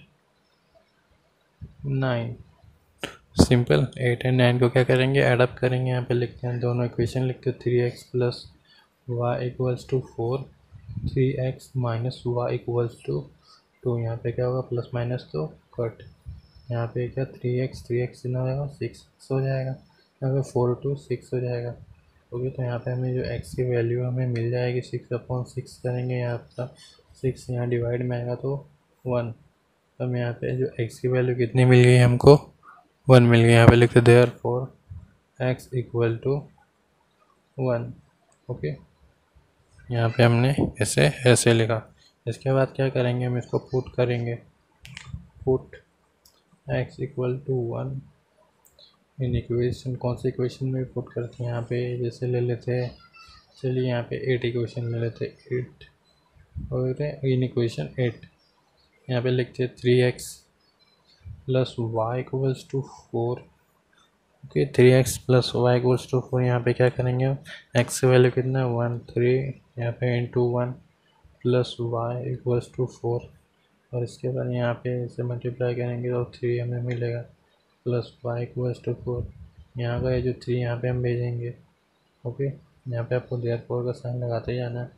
nine. Simple, eight and nine को क्या करेंगे, एडअप करेंगे। यहाँ पे लिखते हैं दोनों इक्वेशन लिखते हैं, three x plus Y equals to four, three x minus Y equals to two. यहाँ पे क्या होगा, प्लस माइनस तो कट, यहाँ पे क्या थ्री एक्स थ्री एक्स कितना हो जाएगा, सिक्स हो जाएगा। यहाँ पे फोर टू सिक्स हो जाएगा। ओके, तो यहाँ पे हमें जो x की वैल्यू हमें मिल जाएगी, सिक्स अपॉन सिक्स करेंगे, यहाँ पर सिक्स यहाँ डिवाइड में आएगा तो वन। तो हम यहाँ पे जो x की वैल्यू कितनी मिल गई हमको, वन मिल गई। यहाँ पे लिखते there four x equal to one. Okay, यहाँ पे हमने ऐसे ऐसे लिखा। इसके बाद क्या करेंगे, हम इसको पुट करेंगे, put x equal to one in equation. कौन सी इक्वेशन में पुट करते हैं, यहाँ पे जैसे ले लेते हैं, चलिए यहाँ पे एट इक्वेशन ले लेते हैं, एट और इन इक्वेशन एट। यहाँ पे लिखते हैं three x plus Y equals to four. Okay, three x plus Y equals to four. यहाँ पे क्या करेंगे, एक्स की वैल्यू कितना है, वन, थ्री यहाँ पे into one plus Y equals to four, और इसके बाद यहाँ पे इसे मल्टीप्लाई करेंगे तो थ्री हमें मिलेगा plus Y equals to four. यहाँ का ये जो थ्री यहाँ पे हम भेजेंगे। ओके, यहाँ पे आपको देयर फोर का साइन लगाते जाना है।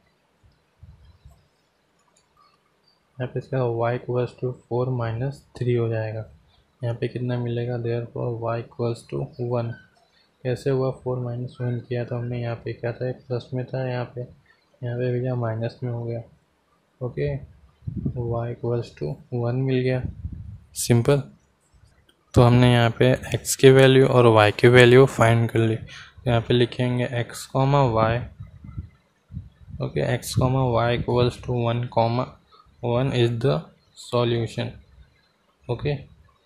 यहाँ पे इसका y equals to four minus three हो जाएगा। यहाँ पे कितना मिलेगा, there four y equals to one. कैसे हुआ, फोर माइनस वन किया तो हमने यहाँ पे क्या था, प्लस में था, यहाँ पे यहाँ पे भैया माइनस में हो गया। Okay, y equals to one मिल गया, सिंपल। तो हमने यहाँ पे x की वैल्यू और y की वैल्यू फाइंड कर ली। यहाँ पे लिखेंगे x comma y. Okay, x comma Y equals to one comma one is the solution. Okay,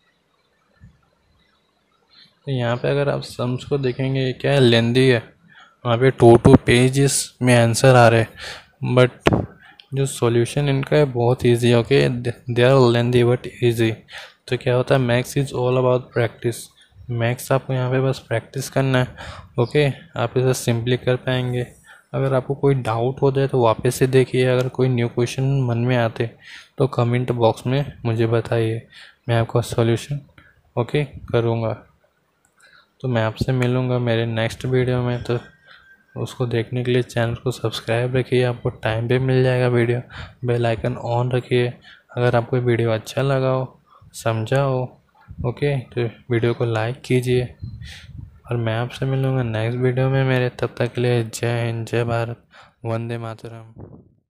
तो यहाँ पे अगर आप सम्स को देखेंगे, ये क्या है, लेंदी है, वहाँ पे टू टू पेजेस में आंसर आ रहे हैं, बट जो सॉल्यूशन इनका है बहुत इजी है। Okay, they are lengthy but easy. तो क्या होता है, maths is all about practice. Maths आपको यहाँ पे बस प्रैक्टिस करना है। ओके, आप इसे सिंपली कर पाएंगे। अगर आपको कोई डाउट हो जाए तो वापस से देखिए। अगर कोई न्यू क्वेश्चन मन में आते तो कमेंट बॉक्स में मुझे बताइए, मैं आपका सॉल्यूशन ओके करूँगा। तो मैं आपसे मिलूँगा मेरे नेक्स्ट वीडियो में। तो उसको देखने के लिए चैनल को सब्सक्राइब रखिए, आपको टाइम पे मिल जाएगा वीडियो। बेल आइकन ऑन रखिए। अगर आपको वीडियो अच्छा लगा हो, समझा हो, ओके, तो वीडियो को लाइक कीजिए। और मैं आपसे मिलूँगा नेक्स्ट वीडियो में मेरे। तब तक के लिए जय हिंद, जय भारत, वंदे मातरम।